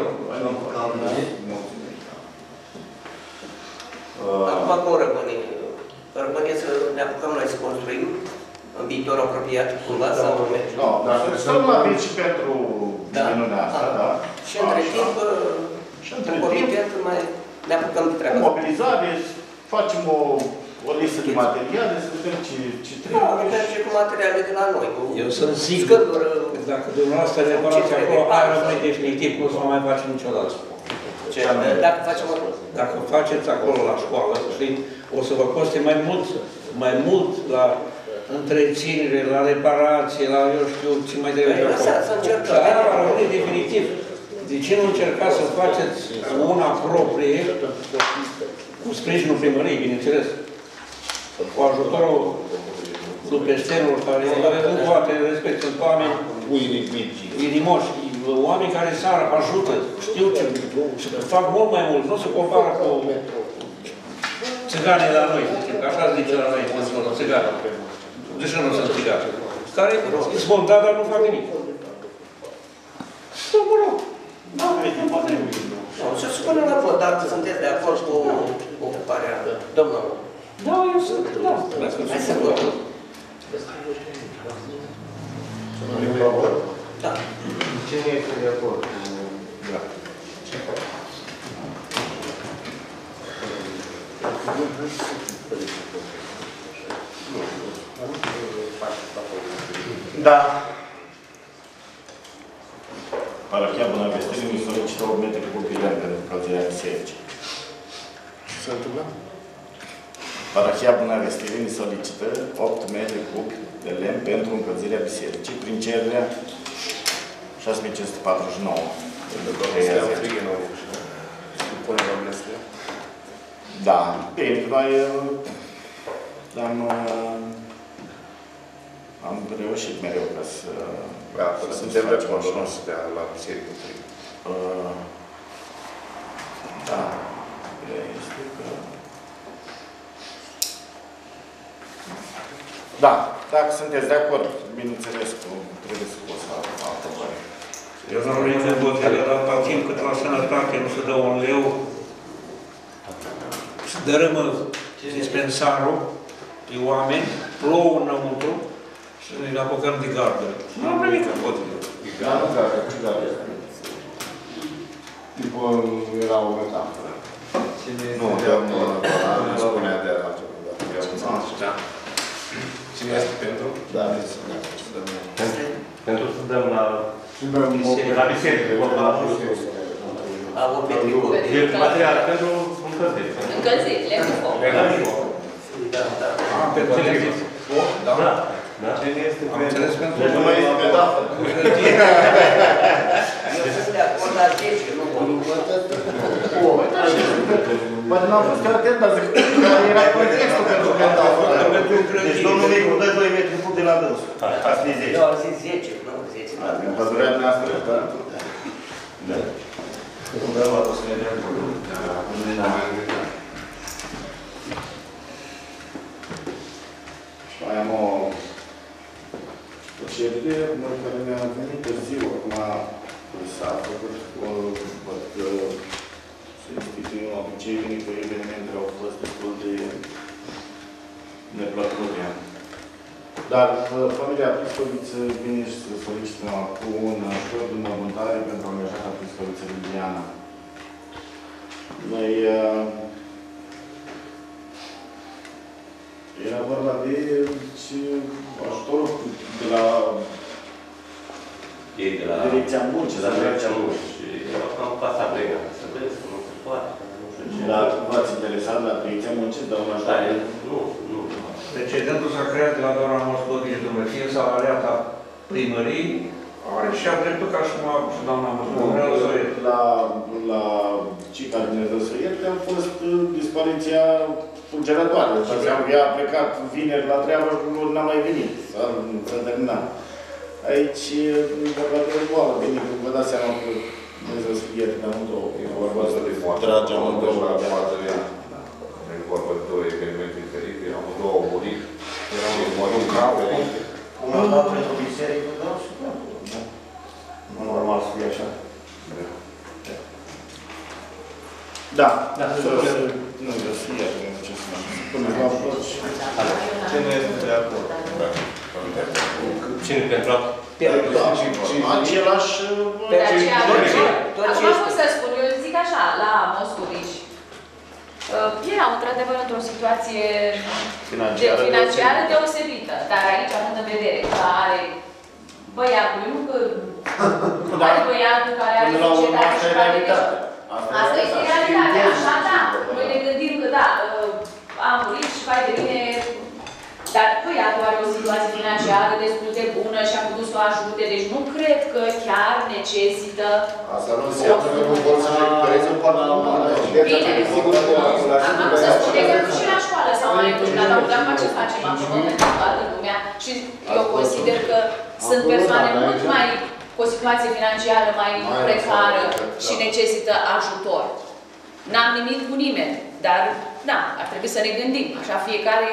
Acum cum rămâne? Rămâne să ne apucăm noi să construim în viitor apropiat, cumva, sau nu merge? Nu, dar stăm la bine și pentru minunea asta, da? Și între timp, în comitet, mai ne apucăm de treaba. Mobilizare, facem o, o listă de materiale, să vedem ce, ce trebuie. Da, merge cu materiale de la noi. Eu sunt sigur că dacă dumneavoastră reparați acolo, aia rămâne definitiv, nu o să mai facem niciodată. Ce? Dacă facem acolo? Dacă faceți acolo la școală, știi, o să vă coste mai mult, mai mult la întreținere, la reparație, la eu știu ce mai trebuie de acolo. Dar aia va rămâne definitiv. De ce nu încercați să faceți una proprie, cu sprijinul primăriei, bineînțeles, cu ajutorul supestenilor care nu poate respect, sunt oameni inimoși, oameni care sară, ajută, știu ce, și fac mult mai mult, nu se compară cu țiganii la noi, așa zice la noi, țigani. De ce nu sunt țigani? Care sunt spontan, dar nu fac nimic. Să mă rog. Da, nu poate nimic. Să spunem la vot, dacă sunteți de acord cu ocuparea domnului. Da, eu sunt, da. Hai să votăm. Da. Cine este de acord? Da. Da. Parachia Bunăvestire mi solicită opt metri cubi de lemn pentru încălzirea bisericii. Ce se întâmplă? Parachia Bunăvestire mi solicită opt metri cubi de lemn pentru încălzirea bisericii prin cererea șase mii cinci sute patruzeci și nouă. Da, bine, că noi am, am reușit mereu ca să... Da, până suntem recunoști să dea la biserică. Da, este că... Da, dacă sunteți de acord, bineînțeles că trebuie să poți să aprobare. Eu nu vreau să votele, dar la timp cât la sănătate nu se dă un leu, se dărâmă dispensarul pe oameni, plouă înăuntru și ne apucăm de gardă. Nu am nimic împotrivă. Da, nu gardă, ce gardă? Tipul era o metaforă. Nu, nu spunea de altceva. Cine este pentru? Da, pentru să dăm la la biserică. La obiectivul. Material pentru încălzire. Încălzire, lemn foc. Da, da. Pentru cine este foc? Da. Cine este pentru? Nu mai este metaforă. Eu sunt de acord la zece, nu mă. Poate n-am fost atent, dar zic, care era contextul pentru metaforă. Deci domnul Micu dă doi metri fut de la dânsul. Asta e zece. Eu am zis zece, nu zece. În pădurea noastră, da? Da. Da, o să ne dea acolo. Și mai am o cerere, noi care ne-a venit târziu, acum s-a făcut, văd că se instituie un obicei, venit că evenimentele au fost destul de neplăcute. Dar familia Priscoviță vine și să solicită cu un ajutor de înmormântare pentru angajata Priscoviță Liliana. Noi era vorba de ajutorul de la Ei de la Direcția Muncii. De la Direcția Muncii. Și am pasat plegă, să vezi, că nu se poate, nu știu ce. Dar v-ați interesat la Direcția Muncii, dar un ajutor? Nu, nu. Precedentul s-a creat de la doamna Moscovici, domnule, fiind salariata primării, are și a dreptul ca și doamna Moscovici. La, la cei care Dumnezeu să ierte, a fost dispariția fulgerătoare. Ea a plecat vineri la treabă și n-a mai venit. S-a terminat. Aici e vorba de o boală. Bine, că vă dați seama că Dumnezeu să ierte pe amândouă. E vorba de trage amândouă la poată. E vorba de două evenimente diferite, amândouă au murit. Era un cap. Cum am dat pentru biserică, da, și da. Nu normal să fie așa. Da. Nu vreau să ierte ce să fac. Până la tot și... Cine este de acord? Cine pentru a... Același... De aceea, acum cum să spun, eu zic așa, la Moscovici, erau într-adevăr într-o situație financiară deosebită, dar aici, având în vedere că are băiatul, nu că are băiatul care are societate și familie. Asta este realitatea, așa da. Noi ne gândim că da, am murit și vai de mine, dar băiatul are o situație financiară destul de bună și a putut să o ajute, deci nu cred că chiar necesită... Asta nu înseamnă că nu vor să recupereze în partea umană. Bine, acum să spun, de exemplu, și la școală s-au mai întâmplat, dar acum ce facem? Acum pentru toată lumea și eu consider că sunt persoane mult mai cu o situație financiară mai precară și necesită ajutor. N-am nimic cu nimeni, dar, da, ar trebui să ne gândim. Așa fiecare...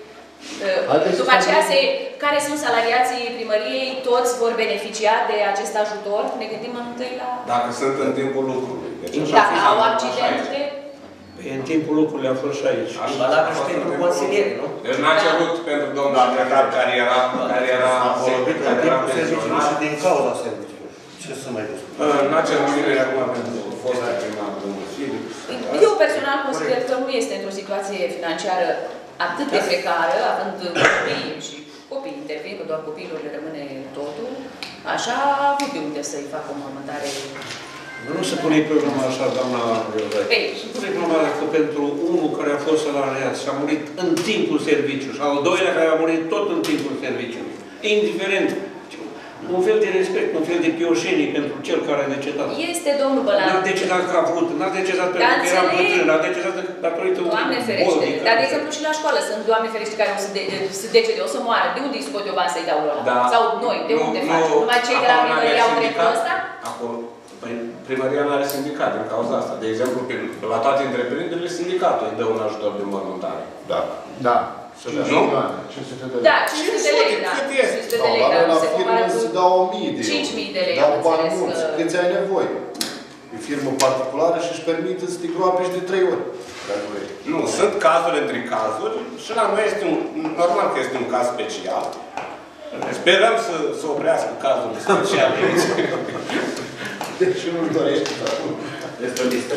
După aceea, se, care sunt salariații primăriei, toți vor beneficia de acest ajutor. Ne gândim întâi la... Dacă sunt în timpul lucrului. Deci dacă au accidente... În timpul lucrurilor a fost și aici. Așa la și pentru consilieri, nu? Deci n-a cerut pentru domnul secretar care era care era vorbit în timpul serviciului și din cauza serviciului. Ce să mai discutăm? N-a cerut nimeni acum pentru fosta primar, domnul Filiu. Eu personal consider că nu este într-o situație financiară atât de precară, având copii și copii intervin, că doar copiilor le rămâne totul, așa a avut de unde să-i facă o mormântare. Nu se pune problema așa, doamna Iovai. Se pune problema că pentru unul care a fost salariat și a murit în timpul serviciului și al doilea care a murit tot în timpul serviciului, indiferent, un fel de respect, un fel de pioșenie pentru cel care a decetat. Este domnul Bălan. N-a decetat că a vrut, n-a decetat pentru că era bătrân, n-a decetat datorită unui Doamne ferește. Dar, de exemplu, și la școală sunt Doamne ferește care o să, de, să decede, o să moară. De unde îi scot eu bani să-i dau ăla? Da. Sau noi, de unde nu, facem? Numai cei de la primărie au dreptul ăsta? Acolo, păi, primăria nu are sindicat din cauza asta. De exemplu, la toate întreprinderile, sindicatul îi dă un ajutor de mormântare. Da. Da. Nu? cinci sute de lei. Da, cinci sute de lei, da. cinci sute de lei, dar nu se compară cu se dau o mie de cinci mii de lei, dau am bani înțeles mulți. că... Câți ai nevoie? E firmă particulară și își permite să te groape și de trei ori. Nu, sunt cazuri între cazuri și la noi este un, normal că este un caz special. Sperăm să, să oprească cazul special. Deci nu-și dorește. Este o listă?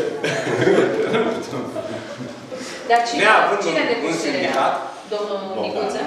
Dar cine, cine a depus cererea? Domnul Nicuță?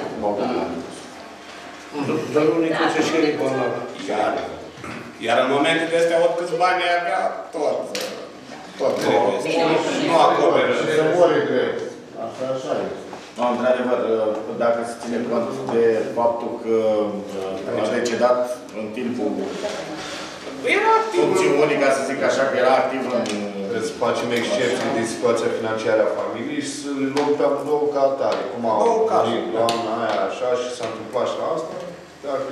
Domnul Nicuță și Ricola. Iar, iar în momentele astea, oricâți bani ai avea, tot. Tot trebuie. Nu acoperă. Se mori greu. Așa, așa este. Nu, într-adevăr, dacă se ține cont de faptul că a decedat în timpul funcțiunii, ca să zic așa, că era activ în... Să facem excepții de situația financiară a familiei și să le luăm pe două ca atare. Cum au venit doamna aia așa și s-a întâmplat și la asta, dacă...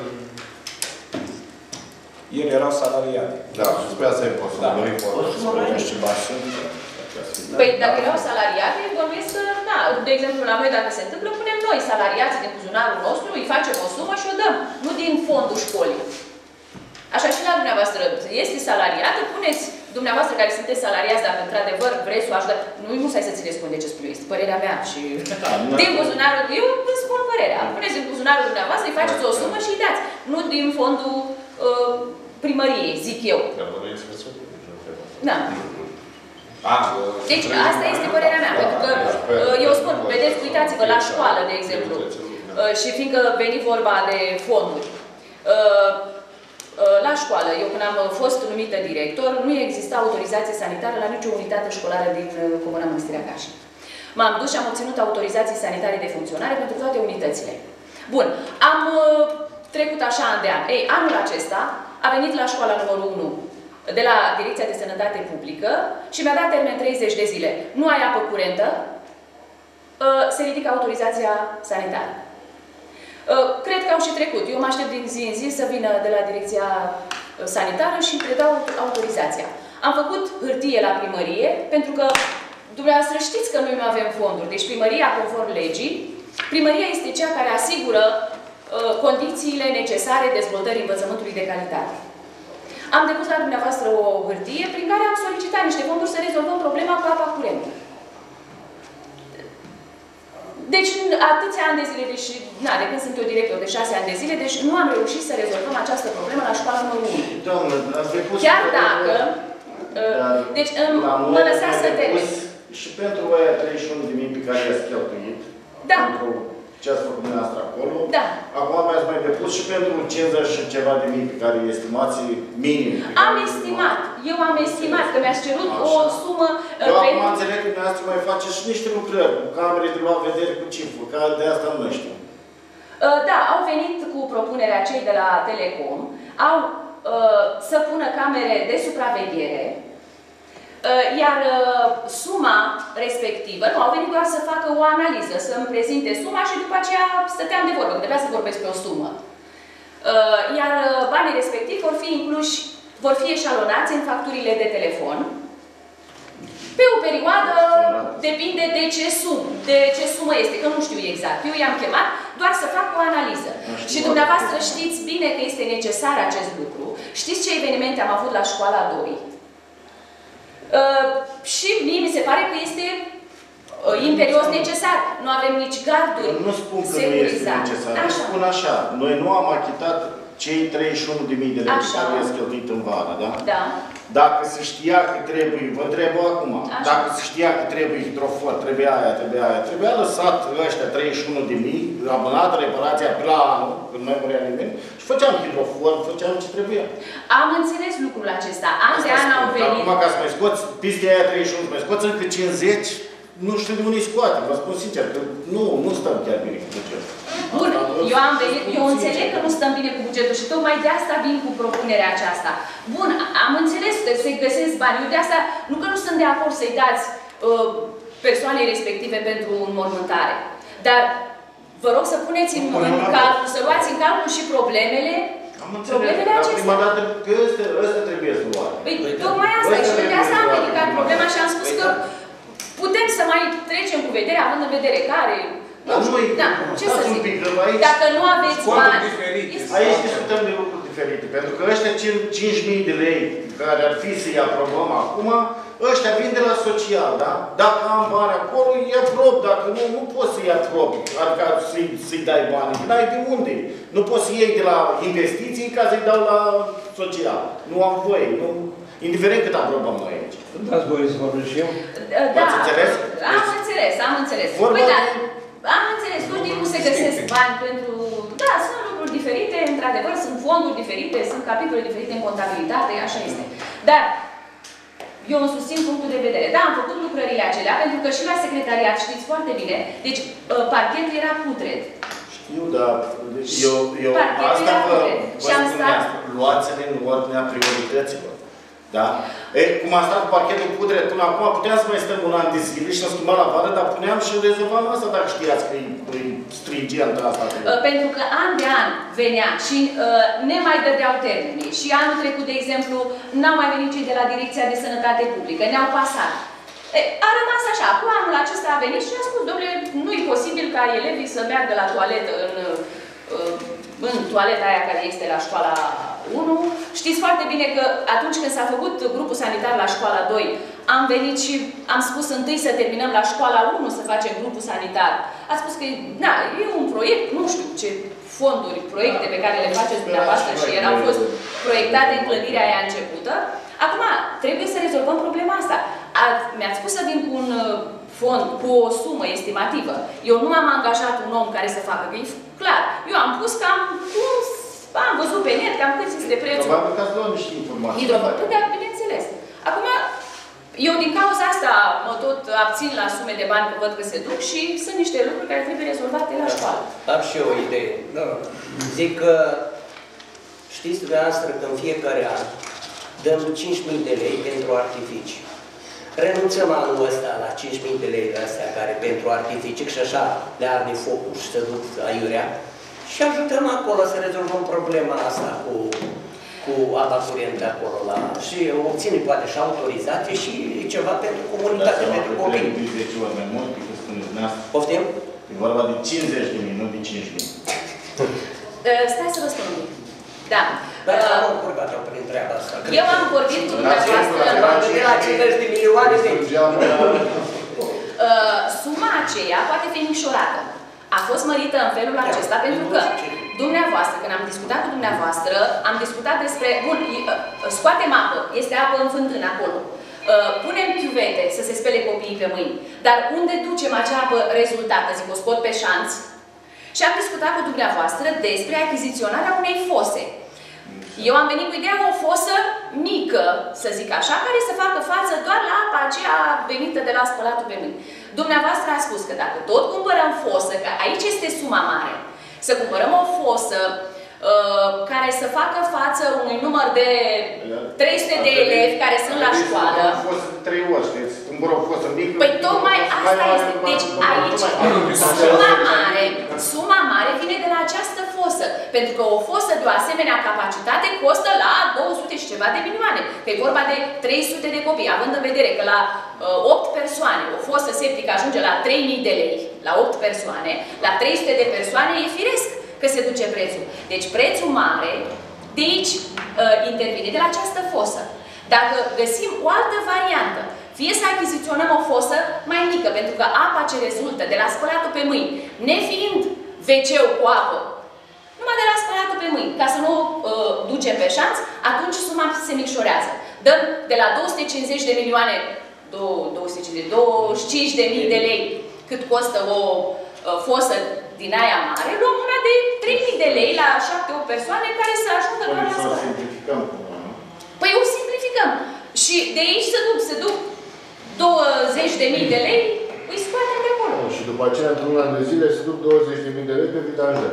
Ele erau salariate. Da, și spre asta e posibil. Nu e posibil. Păi dacă erau salariate, bănuiesc că, na, de exemplu, la noi dacă se întâmplă, punem noi salariații din buzunarul nostru, îi facem o sumă și o dăm, nu din fondul școlii. Așa și la dumneavoastră, este salariată, puneți dumneavoastră care sunteți salariați, dacă într-adevăr vreți să o ajutați, nu, nu stai să țineți cont de ce spui, este părerea mea și din buzunarul, eu îmi spun părerea, puneți din buzunarul dumneavoastră, îi faceți o sumă și îi dați, nu din fondul uh, primăriei, zic eu. Da. Deci asta este părerea mea, pentru că eu spun, vedeți, uitați-vă la școală, de exemplu, și fiindcă veni vorba de fonduri, la școală, eu când am fost numită director, nu exista autorizație sanitară la nicio unitate școlară din Comuna Mănăstirea Cașin. M-am dus și am obținut autorizații sanitare de funcționare pentru toate unitățile. Bun, am trecut așa an de an. Ei, anul acesta a venit la școala numărul unu de la Direcția de Sănătate Publică și mi-a dat termen treizeci de zile. Nu ai apă curentă, se ridică autorizația sanitară. Cred că au și trecut. Eu mă aștept din zi în zi să vină de la Direcția Sanitară și îmi predau autorizația. Am făcut hârtie la primărie, pentru că dumneavoastră știți că noi nu avem fonduri. Deci primăria, conform legii, primăria este cea care asigură condițiile necesare dezvoltării învățământului de calitate. Am depus la dumneavoastră o hârtie prin care am solicitat niște fonduri să rezolvăm problema cu apa curentă. Deci, atâția ani de zile, deși, na, de când sunt eu director, de șase ani de zile, deci nu am reușit să rezolvăm această problemă la școala numărul unu. Doamnă, ați depus... Chiar dacă... Uh, deci, mă lăsați să termin. Și pentru aia treizeci și unu de mii pe care i-ați cheltuit, da. Pentru ce ați făcut dumneavoastră acolo, da. Acum mi-ați mai depus și pentru cincizeci și ceva de mii pe care estimați minim. Am estimat. Eu am estimat că mi-ați cerut așa. O sumă... Eu uh, acum înțeleg că dumneavoastră mai faceți și niște lucrări, cu camere de luat vedere cu cifru, că de asta nu știu. Uh, da, au venit cu propunerea cei de la Telecom, au uh, să pună camere de supraveghere, iar suma respectivă, nu, au venit doar să facă o analiză, să-mi prezinte suma și după aceea stăteam de vorbă, că trebuia să vorbesc pe o sumă. Iar banii respectivi vor fi incluși, vor fi eșalonați în facturile de telefon, pe o perioadă, depinde de ce sumă, de ce sumă este, că nu știu exact. Eu i-am chemat doar să fac o analiză. Și dumneavoastră știți bine că este necesar acest lucru. Știți ce evenimente am avut la școala doi? Uh, și mie mi se pare că este uh, imperios necesar. Nu avem nici garduri. Eu nu spun că nu este necesar. Eu spun așa. Noi nu am achitat cei treizeci și unu de mii de lei pe care i-ați cheltuit în vară, da? Da. Dacă se știa că trebuie, vă întreb acum, așa. Dacă se știa că trebuie hidrofor, trebuie aia, trebuie aia, trebuia lăsat ăștia treizeci și unu de mii, abonat reparația pe la anul, când nu mai murea nimeni, și făceam hidrofor, făceam ce trebuia. Am înțeles lucrul acesta. An de an au venit. Acum, ca să mai scoți pistea aia treizeci și unu, mai scoți încă cincizeci, nu știu de unde îi scoate, vă spun sincer, că nu, nu stăm chiar bine cu bugetul. Bun, eu am venit, eu înțeleg că nu stăm bine cu bugetul și tocmai de asta vin cu propunerea aceasta. Bun, am înțeles că se găsesc bani, eu de asta, nu că nu sunt de acord să-i dați uh, persoanei respective pentru înmormântare, dar vă rog să puneți în, în calcul, să luați în calcul și problemele, am problemele acestea. Dar prima dată că ăsta trebuie să luați. Păi, tocmai asta, și de asta am ridicat problema și am spus că putem să mai trecem cu vederea, având în vedere care... Dar nu mai, da, ce să zic? Pic, aici, dacă nu aveți bani... Aici discutăm de lucruri diferite, pentru că ăștia cinci mii de lei care ar fi să-i aprobăm acum, ăștia vin de la social, da? Dacă am bani acolo, îi aprob, dacă nu, nu poți să-i aprob, adică să-i să dai bani, n-ai de unde. Nu poți să iei de la investiții ca să-i dau la social. Nu am voie, nu... Indiferent cât aprobăm noi aici. Dați voie să vorbesc și eu? Da, ați înțeles? am înțeles, am înțeles. Vorba Păi, da, de- am înțeles, tot timpul se găsesc bani pentru... Da, sunt lucruri diferite, într-adevăr, sunt fonduri diferite, sunt capitole diferite în contabilitate, așa este. Dar eu îmi susțin punctul de vedere. Da, am făcut lucrările acelea, pentru că și la secretariat, știți foarte bine, deci parchetul era putred. Știu, dar eu, eu Parchetul asta era vă, putred. vă Și am spun stat... asta. Luați-le în ordinea priorităților. Da? E, cum a stat cu parchetul putred până acum, puteam să mai stăm un an de zile și să schimbăm la vară, dar puneam și rezolvam asta dacă știați că e, e stringent asta. Uh, pentru că an de an venea și uh, ne mai dădeau termenii. Și anul trecut, de exemplu, n-au mai venit cei de la Direcția de Sănătate Publică, ne-au pasat. E, a rămas așa. Cu anul acesta a venit și a spus, domnule, nu e posibil ca elevii să meargă la toaletă în, uh, în toaleta aia care este la școala unu. Știți foarte bine că atunci când s-a făcut grupul sanitar la școala doi, am venit și am spus întâi să terminăm la școala unu să facem grupul sanitar. A spus că, na, e un proiect, nu știu ce fonduri, proiecte pe care le faceți dumneavoastră și erau fost proiectate în clădirea aia începută. Acum, trebuie să rezolvăm problema asta. Mi-ați spus să vin cu un fond, cu o sumă estimativă. Eu nu am angajat un om care să facă, că e clar. Eu am pus cam, am văzut pe net, cam cât este prețul. Probabil că ați luat niște informații. Hidrofob, da, bineînțeles. Acum, eu din cauza asta mă tot abțin la sume de bani, că văd că se duc și sunt niște lucruri care trebuie rezolvate la școală. Am și eu o idee. Da. Zic că știți dumneavoastră că în fiecare an dăm cinci mii de lei pentru artificii. Renunțăm anul ăsta la cinci mii de lei de astea care pentru artificii și așa le arde focul și se duc aiurea și ajutăm acolo să rezolvăm problema asta cu, cu apa curent de acolo la, și obține poate și autorizație și ceva pentru comunitate, da, pentru copii. De zece ori mai mult decât spuneți dumneavoastră. Poftim? E vorba de cincizeci de mii, nu de cinci mii. Stai să vă spun un pic. Da. Dar am încurcat-o prin treaba asta. Eu am vorbit cu dumneavoastră la cincizeci de milioane de suma aceea poate fi micșorată. A fost mărită în felul acesta pentru că dumneavoastră, când am discutat cu dumneavoastră, am discutat despre, bun, scoatem apă, este apă în fântână acolo. Punem chiuvete să se spele copiii pe mâini. Dar unde ducem acea apă rezultată? Zic, o scot pe șanț. Și am discutat cu dumneavoastră despre achiziționarea unei fose. Eu am venit cu ideea o fosă mică, să zic așa, care să facă față doar la apa aceea venită de la spălatul pe mâini. Dumneavoastră a spus că dacă tot cumpărăm fosă, că aici este suma mare, să cumpărăm o fosă uh, care să facă față unui număr de trei sute de elevi care sunt la școală. Am fost trei ori, știți? Cumpăr o fosă mică. Păi tocmai asta este. Deci aici suma mare, suma mare vine de la această fosă. Pentru că o fosă de o asemenea capacitate costă la două sute și ceva de milioane. Că e vorba de trei sute de copii. Având în vedere că la uh, opt persoane o fosă septică ajunge la trei mii de lei, la opt persoane, la trei sute de persoane e firesc că se duce prețul. Deci prețul mare de aici uh, intervine de la această fosă. Dacă găsim o altă variantă, fie să achiziționăm o fosă mai mică, pentru că apa ce rezultă de la spălatul pe mâini, nefiind ve ce-ul cu apă, numai de la spălatul pe mâini, ca să nu uh, ducem pe șanț, atunci suma se micșorează. Dăm de la două sute cincizeci de milioane, două sute cincizeci, douăzeci și cinci de mii de lei, cât costă o uh, fosă din aia mare, luăm una de trei mii de lei la șapte opt persoane care să ajungă doar la spălat. simplificăm. Păi o simplificăm. Și de aici se duc, se duc douăzeci de mii de lei, îi scoatem de acolo. Și după aceea, într-un an de zile, se duc douăzeci de mii de lei pe vidanjări.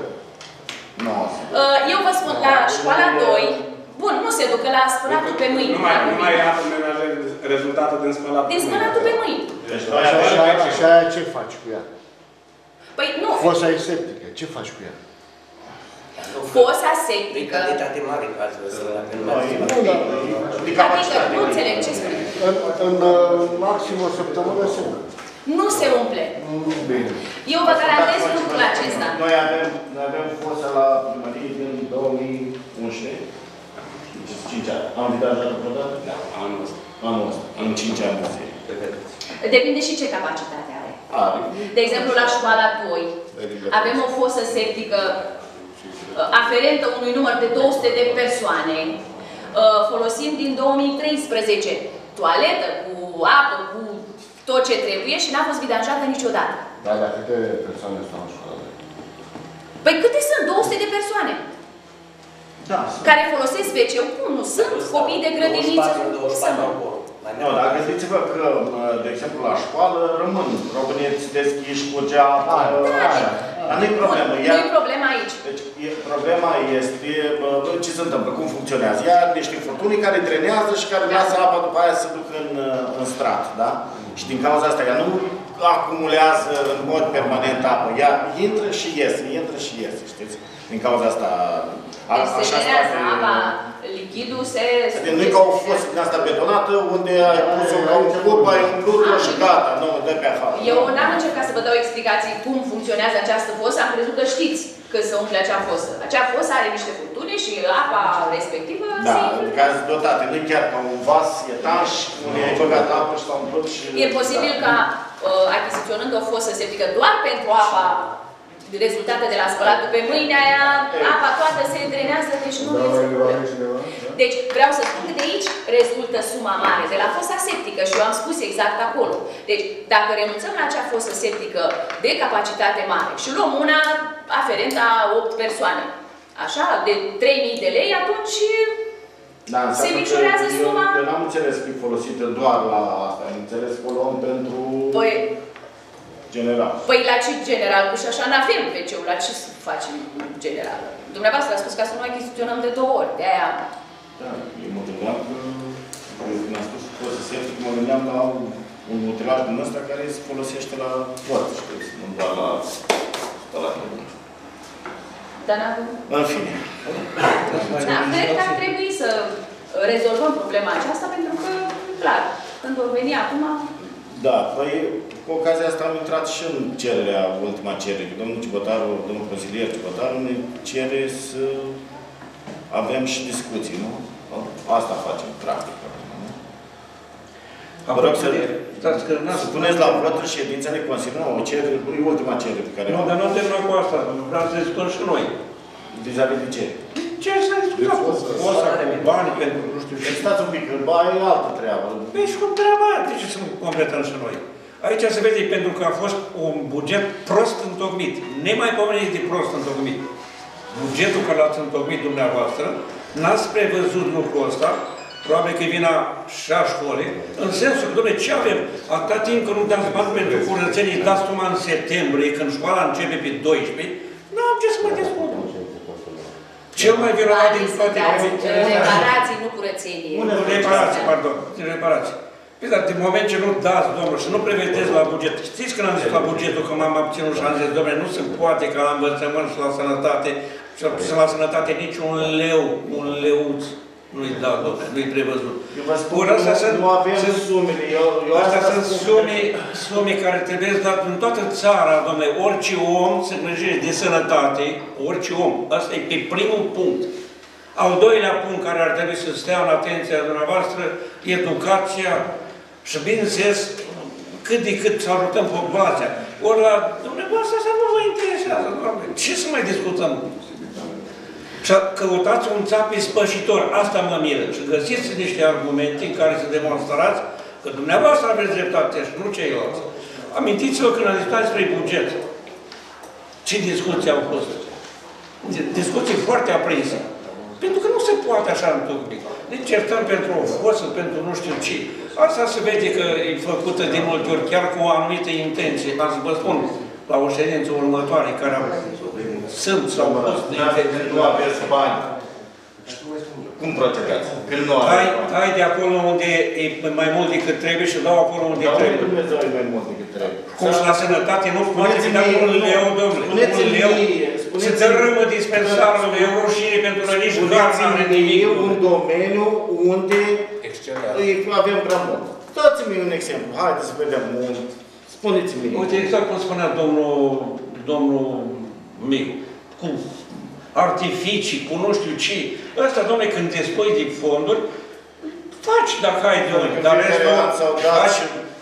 Nu. Eu vă spun, la școala doi, bun, nu se ducă la spălatul pe mâini. Nu mai, nu mai apă menajeri rezultatul din spălatul din spălatul pe mâini. Deci noi avem și aia ce faci cu ea? Păi nu. Fosa e septică, ce faci cu ea? Fosa septică. De calitate mare în cazul ăsta. Adică, nu înțeleg ce spune. În maxim o săptămână se umple. Nu se umple. Bine. Eu vă garantez lucrul acesta. Noi avem, noi avem fosa la primărie din două mii unsprezece. cinci ani. Am vidanjat vreodată? Da, anul ăsta. Anul ăsta. În cinci ani de zile. Depinde și ce capacitate are. Are. De exemplu, la școala doi avem o fosă septică aferentă unui număr de două sute de persoane. folosim din două mii treisprezece toaletă cu apă, cu tot ce trebuie și n-a fost vidanjată niciodată. Da, dar câte persoane stau în școală? Păi câte sunt? două sute de persoane. Da, care folosesc ve ce-ul. Cum nu sunt? Copii de grădiniță. Cum să nu? Nu, dar gândiți-vă că, de exemplu, la școală rămân robineți deschiși cu geaba, așa. Dar nu-i problemă. Nu-i problema aici. Deci, problema este ce se întâmplă, cum funcționează. Ea are niște furtuni care drenează și care lasă apa după aia să ducă în, în strat, da? Și din cauza asta, ea nu acumulează în mod permanent apă. Ea intră și iese, intră și iese, știți? Din cauza asta... Deci se generează apa, lichidul se... Nu e ca o fosă din asta betonată, unde ai pus-o ca un cub, ai umplut-o și gata, nu, dă pe afară. Eu n-am încercat să vă dau explicații cum funcționează această fosă, am crezut că știți că se umple acea fosă. Acea fosă are niște furtune și apa respectivă da, se... care sunt dotate, nu e chiar ca un vas etaj, unde ai băgat apă și s-a umplut și... E posibil ca, uh, achiziționând o fosă septică doar pentru apa rezultate de la spălatul pe mâine, aia, apa toată se drenează, deci nu rezultă. Deci vreau să spun că de aici rezultă suma mare, de la fosa septică și eu am spus exact acolo. Deci dacă renunțăm la acea fosă septică de capacitate mare și luăm una aferentă a opt persoane, așa, de trei mii de lei, atunci da, se micșorează suma. Eu, eu n-am înțeles că e folosită doar la asta, am înțeles că o luăm pentru... Păi, general. Păi la ce general? Cu și așa n-avem ve ce-ul, la ce să facem general? Dumneavoastră a spus ca să nu achiziționăm de două ori, de aia... Da, eu mă gândeam că, când am spus că poți să septic, mă gândeam la un utilaj din ăsta care se folosește la toate, știți, nu doar la spălatul. Dar n-avem... În fine. Da, cred că ar trebui să rezolvăm problema aceasta, pentru că, clar, când vor veni acum... Da, păi, cu ocazia asta am intrat și în cererea, ultima cerere. Domnul Cibătaru, domnul consilier Cibătaru ne cere să avem și discuții, nu? Asta facem, practic. Vă rog să spuneți la vot în ședințele Consiliului, o cerere, e ultima cerere pe care... Nu, dar nu terminăm cu asta, vreau să discutăm și noi. Vis-a-vis de ce? Ce s-a discutat? Fosa, cu bani pentru nu știu ce. Stați un pic, că ba e altă treabă. Păi și cum treaba aia, de ce să completăm și noi? Aici se vede pentru că a fost un buget prost întocmit, nemaipomenit de prost întocmit. Bugetul care l-ați întocmit dumneavoastră, n-ați prevăzut lucrul ăsta, probabil că e vina și a școlii, în sensul că, dom'le, ce avem? Atâta timp că nu dați bani pentru curățenii, dați numai în septembrie, când școala începe pe doisprezece, nu am ce să mă descurc. Cel mai violent din toate... Reparații, nu curățenie. Reparații, pardon. Reparații. Păi, dar din moment ce nu dați, domnul, și nu prevedeți la buget, știți când am zis la bugetul că m-am abținut și am zis, domnule, nu se poate ca la învățământ și la sănătate, și la sănătate nici un leu, un leuț nu-i da, domnule, nu-i prevăzut. Eu vă spun că nu avem sumele. Astea sunt sume, sume care trebuie dat în toată țara, domnule, orice om se gândește de sănătate, orice om. Asta e pe primul punct. Al doilea punct care ar trebui să stea în atenția dumneavoastră, educația și, bineînțeles, cât de cât să ajutăm populația. Ori la dumneavoastră asta nu vă interesează, doamne. Ce să mai discutăm? Și căutați un țap ispășitor. Asta mă miră. Și găsiți niște argumente în care să demonstrați că dumneavoastră aveți dreptate și nu ceilalți. Amintiți-vă când am discutat despre buget. Ce discuții au fost? Discuții foarte aprinse. Pentru că nu se poate așa întocmi. Deci certăm pentru o fosă, pentru nu știu ce. Asta se vede că e făcută de multe ori, chiar cu o anumită intenție. Am să vă spun, la o ședință următoare, care am sunt sau fost de intenție. Nu aveți bani. Cum procedați? Când nu aveți bani? Tai de acolo unde e mai mult decât trebuie și dau acolo unde trebuie. Dar Dumnezeu e mai mult decât trebuie. Cum și la sănătate nu poate fi dat un leu, domnule. Un leu. Se dărâmă dispensarul de roșire pentru că nici gata nu nimic. E un domeniu unde avem prea mult. Dați-mi un exemplu. Haideți să vedem un... Spuneți-mi. Uite, exact cum spunea domnul, domnul Micu, cu artificii, cu nu știu ce. Ăsta, domnule, când te spui de fonduri, faci dacă ai de unde. Dar restul, faci,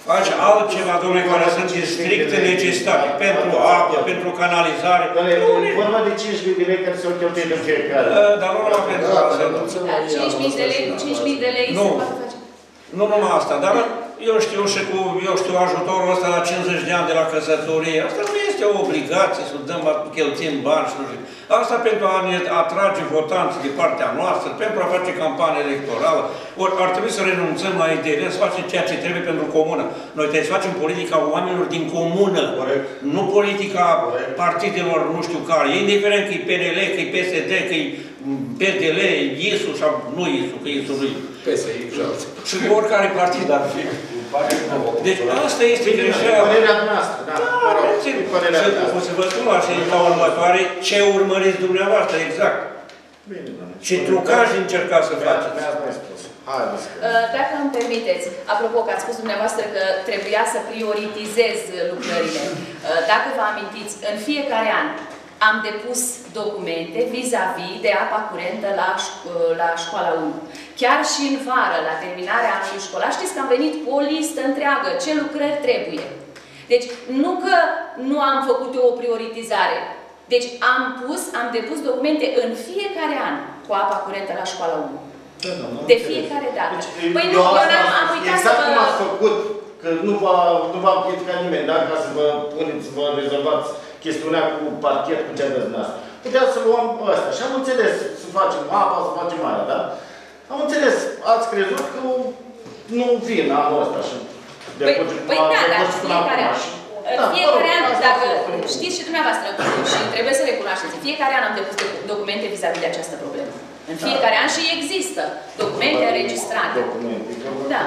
Faci altceva, domnule, care sunt stricte necesitate. Pentru apă, pentru canalizare. E vorba de cinci mii de lei care se-au cheltuit în fiecare. Dar nu numai pentru asta. cinci mii de lei, cinci mii de lei se poate face. Nu numai asta, dar eu știu și cu, eu știu, ajutorul ăsta la cincizeci de ani de la căsătorie. Asta nu este o obligație să dăm, cheltuim bani și nu știu. Asta pentru a ne atrage votanți de partea noastră, pentru a face campanie electorală. Ori ar trebui să renunțăm la ideile, să facem ceea ce trebuie pentru comună. Noi trebuie să facem politica oamenilor din comună. Corect. Nu politica Corect. partidelor nu știu care. E indiferent că e P N L, că e P S D, că e P D L, I S U sau nu I S U, că I S U nu e. P S I și alții. Și oricare partid ar fi. Deci asta este greșeala. Părerea noastră, da. O să vă spun la ședința următoare ce urmăriți dumneavoastră, exact. Ce trucaje încercați să faceți. Dacă îmi permiteți, apropo că ați spus dumneavoastră că trebuia să prioritizez lucrările. Dacă vă amintiți, în fiecare an am depus documente vis-a-vis de apa curentă la, la școala unu. Chiar și în vară, la terminarea anului școlar, știți că am venit cu o listă întreagă, ce lucrări trebuie. Deci, nu că nu am făcut eu o prioritizare. Deci, am pus, am depus documente în fiecare an cu apa curentă la școala unu. De fiecare dată. Deci, păi nu, eu am uitat exact să vă... cum ați făcut, că nu va, nu va împiedica nimeni, da? Ca să vă puneți, să vă rezolvați chestiunea cu parchet, cu ce aveți dumneavoastră. Puteți să luăm ăsta. Și am înțeles să facem apa, să facem aia, da? Am înțeles, ați crezut că nu vin anul ăsta și de Păi, păi da, dar fiecare an, da, fiecare an, dacă știți și dumneavoastră, și trebuie să recunoașteți, în fiecare an am depus documente vis-a-vis de această problemă. În fiecare an și există documente înregistrate. Documente. Da.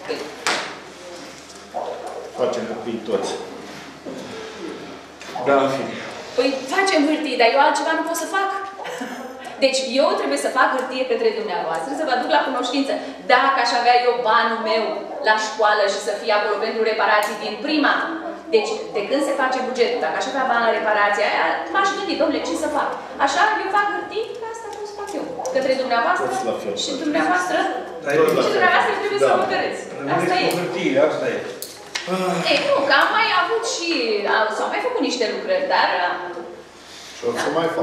Facem copii toți. Da, în fine. Păi facem hârtii, dar eu altceva nu pot să fac. Deci eu trebuie să fac hârtie către dumneavoastră, să vă aduc la cunoștință. Dacă aș avea eu banul meu la școală și să fie acolo pentru reparații din prima, deci de când se face bugetul, dacă aș avea bani la reparația aia, m-aș gândi, domnule, ce să fac? Așa, eu fac hârtii, asta pot să fac eu. Către dumneavoastră și dumneavoastră, și dumneavoastră trebuie să hotărâți. Asta e. Asta e. Ei, nu, că am mai avut și, s-au mai făcut niște lucrări, dar... Și o să mai fac.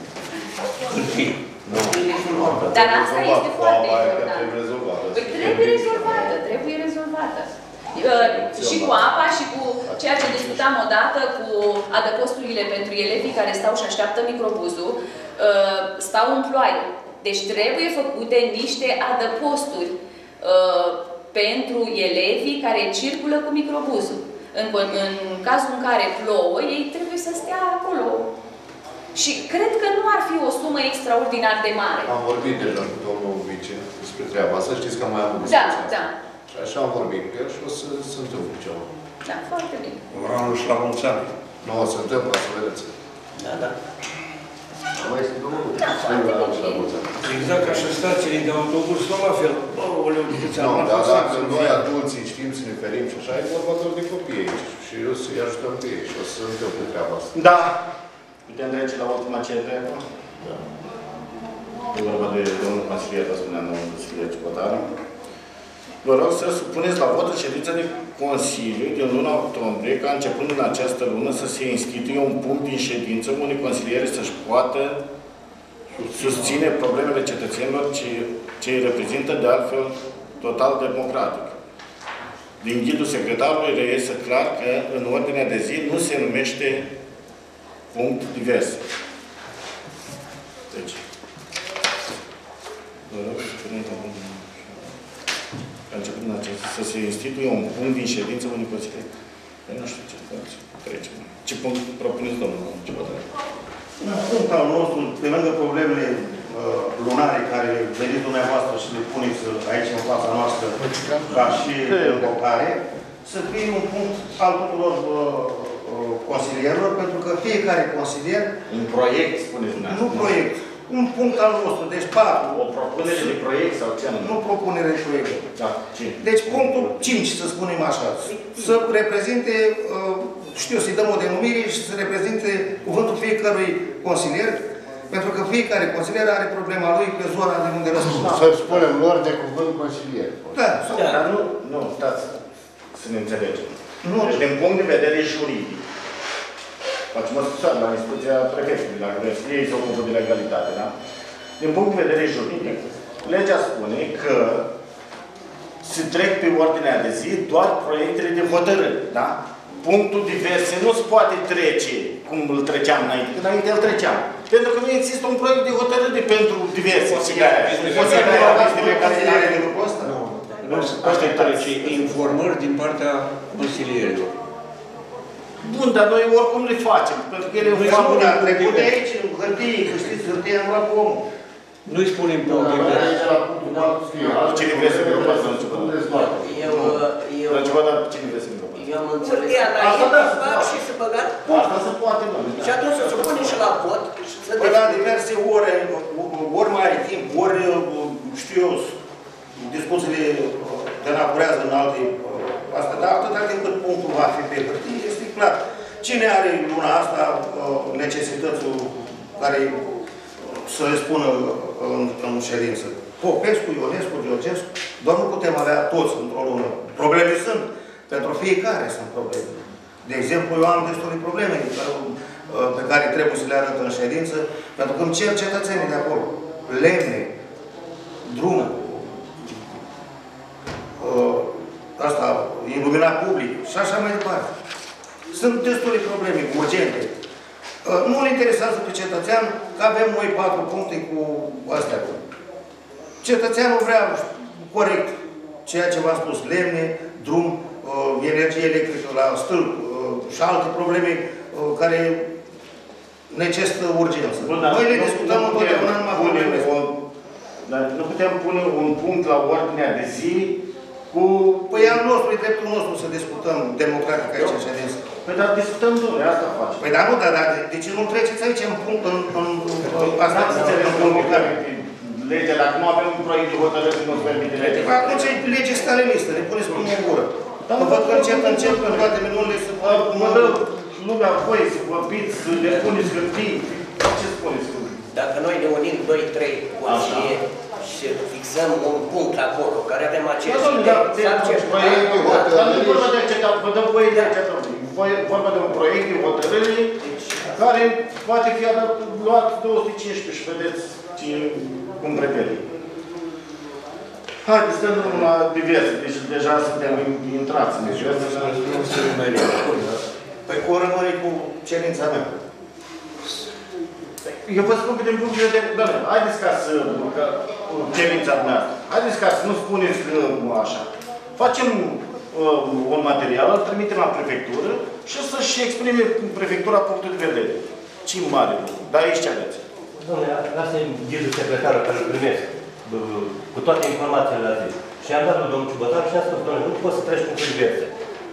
Dar asta este foarte important. Trebuie rezolvată. Păi trebuie rezolvată, trebuie rezolvată. Și cu apa și cu ceea ce discutam odată cu adăposturile pentru elevii care stau și așteaptă microbuzul, stau în ploaie. Deci trebuie făcute niște adăposturi pentru elevii care circulă cu microbuzul. În, în cazul în care plouă, ei trebuie să stea acolo. Și cred că nu ar fi o sumă extraordinar de mare. Am vorbit deja cu domnul vice despre treaba asta, știți că am mai avut Da, discuția. da. Și așa am vorbit cu el și o să se întâmple ceva. Da, foarte bine. La anul și la mulți ani. Nu, o să întâmplă, să vedeți. Da, da. Mai este domnul? Da, foarte bine. Exact ca și stațiile de autobuz, tot la fel. Oleu, Nu, dar dacă noi adulții știm să ne ferim și așa, e vorba doar de copii aici. Și eu să-i ajutăm pe ei și o să se întâmple treaba asta. Da. Putem trece la ultima cerere acum? Da. E vorba de domnul consilier, vă spuneam, domnul consilier Ciubotaru. Vă rog să supuneți la vot în ședința de Consiliu din luna octombrie, ca începând în această lună să se instituie un punct din ședință unde consiliere să-și poată susține problemele cetățenilor ce, ce îi reprezintă de altfel total democratic. Din ghidul secretarului reiese clar că în ordinea de zi nu se numește punct divers. Deci, vă rog, a început în acest, să se instituie un punct din ședință unui consilier. Păi nu știu ce faci. Trecem. Ce punct propuneți, domnul Ciubotaru? Punctul al nostru, pe lângă problemele uh, lunare care veniți dumneavoastră și le puneți aici în fața noastră, ca și invocare, să fie un punct al tuturor uh, consilierilor, pentru că fiecare consilier... Un proiect, spuneți dumneavoastră. Nu proiect. Un punct al nostru. Deci patru. O propunere de proiect sau ce anume? Nu propunere de proiect. Da. Ce? Deci punctul cinci, să spunem așa. Să reprezinte, știu, să-i dăm o denumire și să reprezinte cuvântul fiecărui consilier, pentru că fiecare consilier are problema lui pe zona de unde răspunde. Să spunem lor de cuvânt consilier. Da. Dar nu, nu, stați. să ne înțelegem. Deci, din punct de vedere juridic, facem o scrisoare la instituția prefectului, dacă vreți, ei se ocupă de legalitate, da? Din punct de vedere juridic, legea spune că se trec pe ordinea de zi doar proiectele de hotărâri, da? Punctul diverse nu se poate trece cum îl treceam înainte, că înainte îl treceam. Pentru că nu există un proiect de hotărâre pentru diverse. Poți să dai aviz de legalitate de lucrul ăsta? Nu. Nu se poate trece informări din partea consilierilor. Bun, dar noi oricum le facem, pentru că ele nu fac dar trecut de aici, în hârtie, că știți, hârtie am luat cu omul. Nu-i spunem pe omul. Cine vrei să microfoane să începă? Eu... La început, dar cine vrei să microfoane? Eu am înțeles. Asta da, să fac și să băgat? Asta se poate, nu. Și atunci să se pune și la vot. Păi la diverse ore, ori mai are timp, ori, știu eu, discuțiile denacurează în alte asta, dar atâta timp cât punctul va fi pe hârtie, este clar. Cine are luna asta necesitățul care să le spună în, în ședință? Popescu, Ionescu, Georgescu, doar nu putem avea toți într-o lună. Probleme sunt. Pentru fiecare sunt probleme. De exemplu, eu am destule probleme pe care trebuie să le arăt în ședință, pentru că îmi cer cetățenii de acolo. Lemne, drum, asta, iluminat public și așa mai departe. Sunt destule probleme urgente. Nu-l interesează pe cetățean că avem noi patru puncte cu astea. Cetățeanul vrea corect ceea ce v-am spus, lemne, drum, energie electrică la stâlp și alte probleme care necesită urgență. Noi le discutăm întotdeauna numai probleme. Dar nu putem pune un punct la ordinea de zi cu... Păi al nostru, e dreptul nostru să discutăm democratic aici în ședință. Păi dar discutăm noi, asta facem. Păi dar nu, dar de ce nu treceți aici în punct, în asta? N-ați înțeles legea, dacă nu avem un proiect de hotărâre, nu se permite legea. Păi atunci e lege stalinistă, ne puneți până în gură. Mă văd că încet, încet, în toate minunile se fac... Mă dă lumea voie să vorbiți, să le puneți hârtii. Ce spuneți? Dacă noi ne unim doi trei consilieri și fixăm un punct acolo, care avem aceeași idee, dar nu vorba de acceptat, vă dăm voie de acceptat. Vorba de un proiect de hotărâre care poate fi luat două sute cincisprezece și vedeți cum prevede. Haideți, stăm la diverse, deci deja suntem intrați în diverse. Păi cu o rămâne cu cerința mea. Eu vă spun că din punct de vedere, doamne, haideți ca să, ca cerința mea, haideți ca să nu spuneți că așa. Facem uh, un material, îl trimitem la prefectură și să-și exprime prefectura punctul de vedere. Ce mare lucru, dar aici ce aveți? Dom'le, lasă-mi ghidul secretarul care îl primesc, cu toate informațiile la zi. Și am dat lui domnul Ciubătar și am spus, domnule, nu poți să treci cu diverse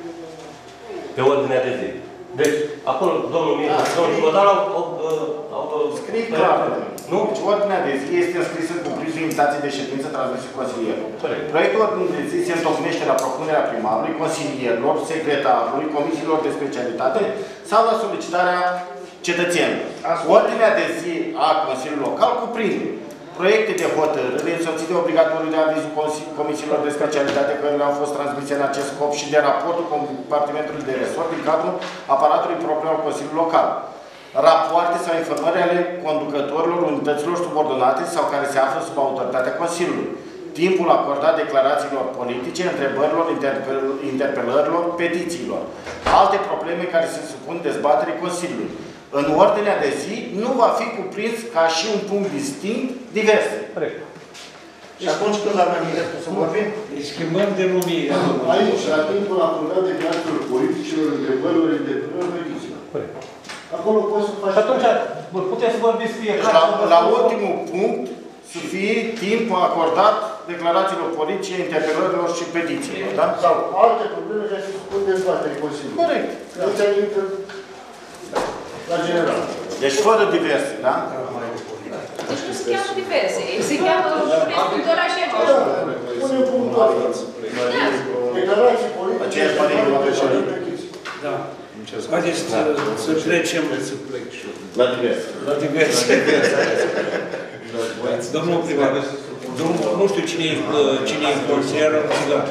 pe ordinea de zi. Deci, acolo, domnul Mircea și domnul Ciubătar au... Scrie clar. Nu? Deci, ordinea de zi este înscrisă în cuprinsul invitației de ședință transmisă consilierul. Proiectul ordinii de zi se întocmește la propunerea primarului, consilierilor, secretarului, comisiilor de specialitate sau la solicitarea cetățenilor. Ordinea de zi a Consiliului Local cuprinde proiecte de hotărâre însoțite obligatoriu de avizul comisiilor de specialitate care le-au fost transmise în acest scop și de raportul compartimentului de resort din cadrul aparatului propriu al Consiliului Local. Rapoarte sau informări ale conducătorilor unităților subordonate sau care se află sub autoritatea Consiliului. Timpul acordat declarațiilor politice, întrebărilor, interpelărilor, petițiilor. Alte probleme care se supun dezbaterii Consiliului. În ordinea de zi nu va fi cuprins ca și un punct distinct diverse. Corect. Și atunci când avem dreptul să vorbim? Îi schimbăm denumire. Aici, la timpul acordat declarațiilor politicilor, întrebărilor, interpelărilor, petițiilor. Corect. Acolo poți să faci... Și atunci, puteți să vorbiți fiecare... La, la ultimul punct, să fie timp acordat declarațiilor politice, interpelărilor și petițiilor, da? Sau alte probleme care se supun dezbaterii Consiliului. Corect. Deci, intră la general. Deci fără diverse, da? Deci nu se cheamă diverse, se cheamă rescriptora și aceeași. Pune punctul ăsta. Declarații politice, petiții. Da. Haideți să trecem la diverse. La diverse. Domnul primar, nu știu cine e consilierul,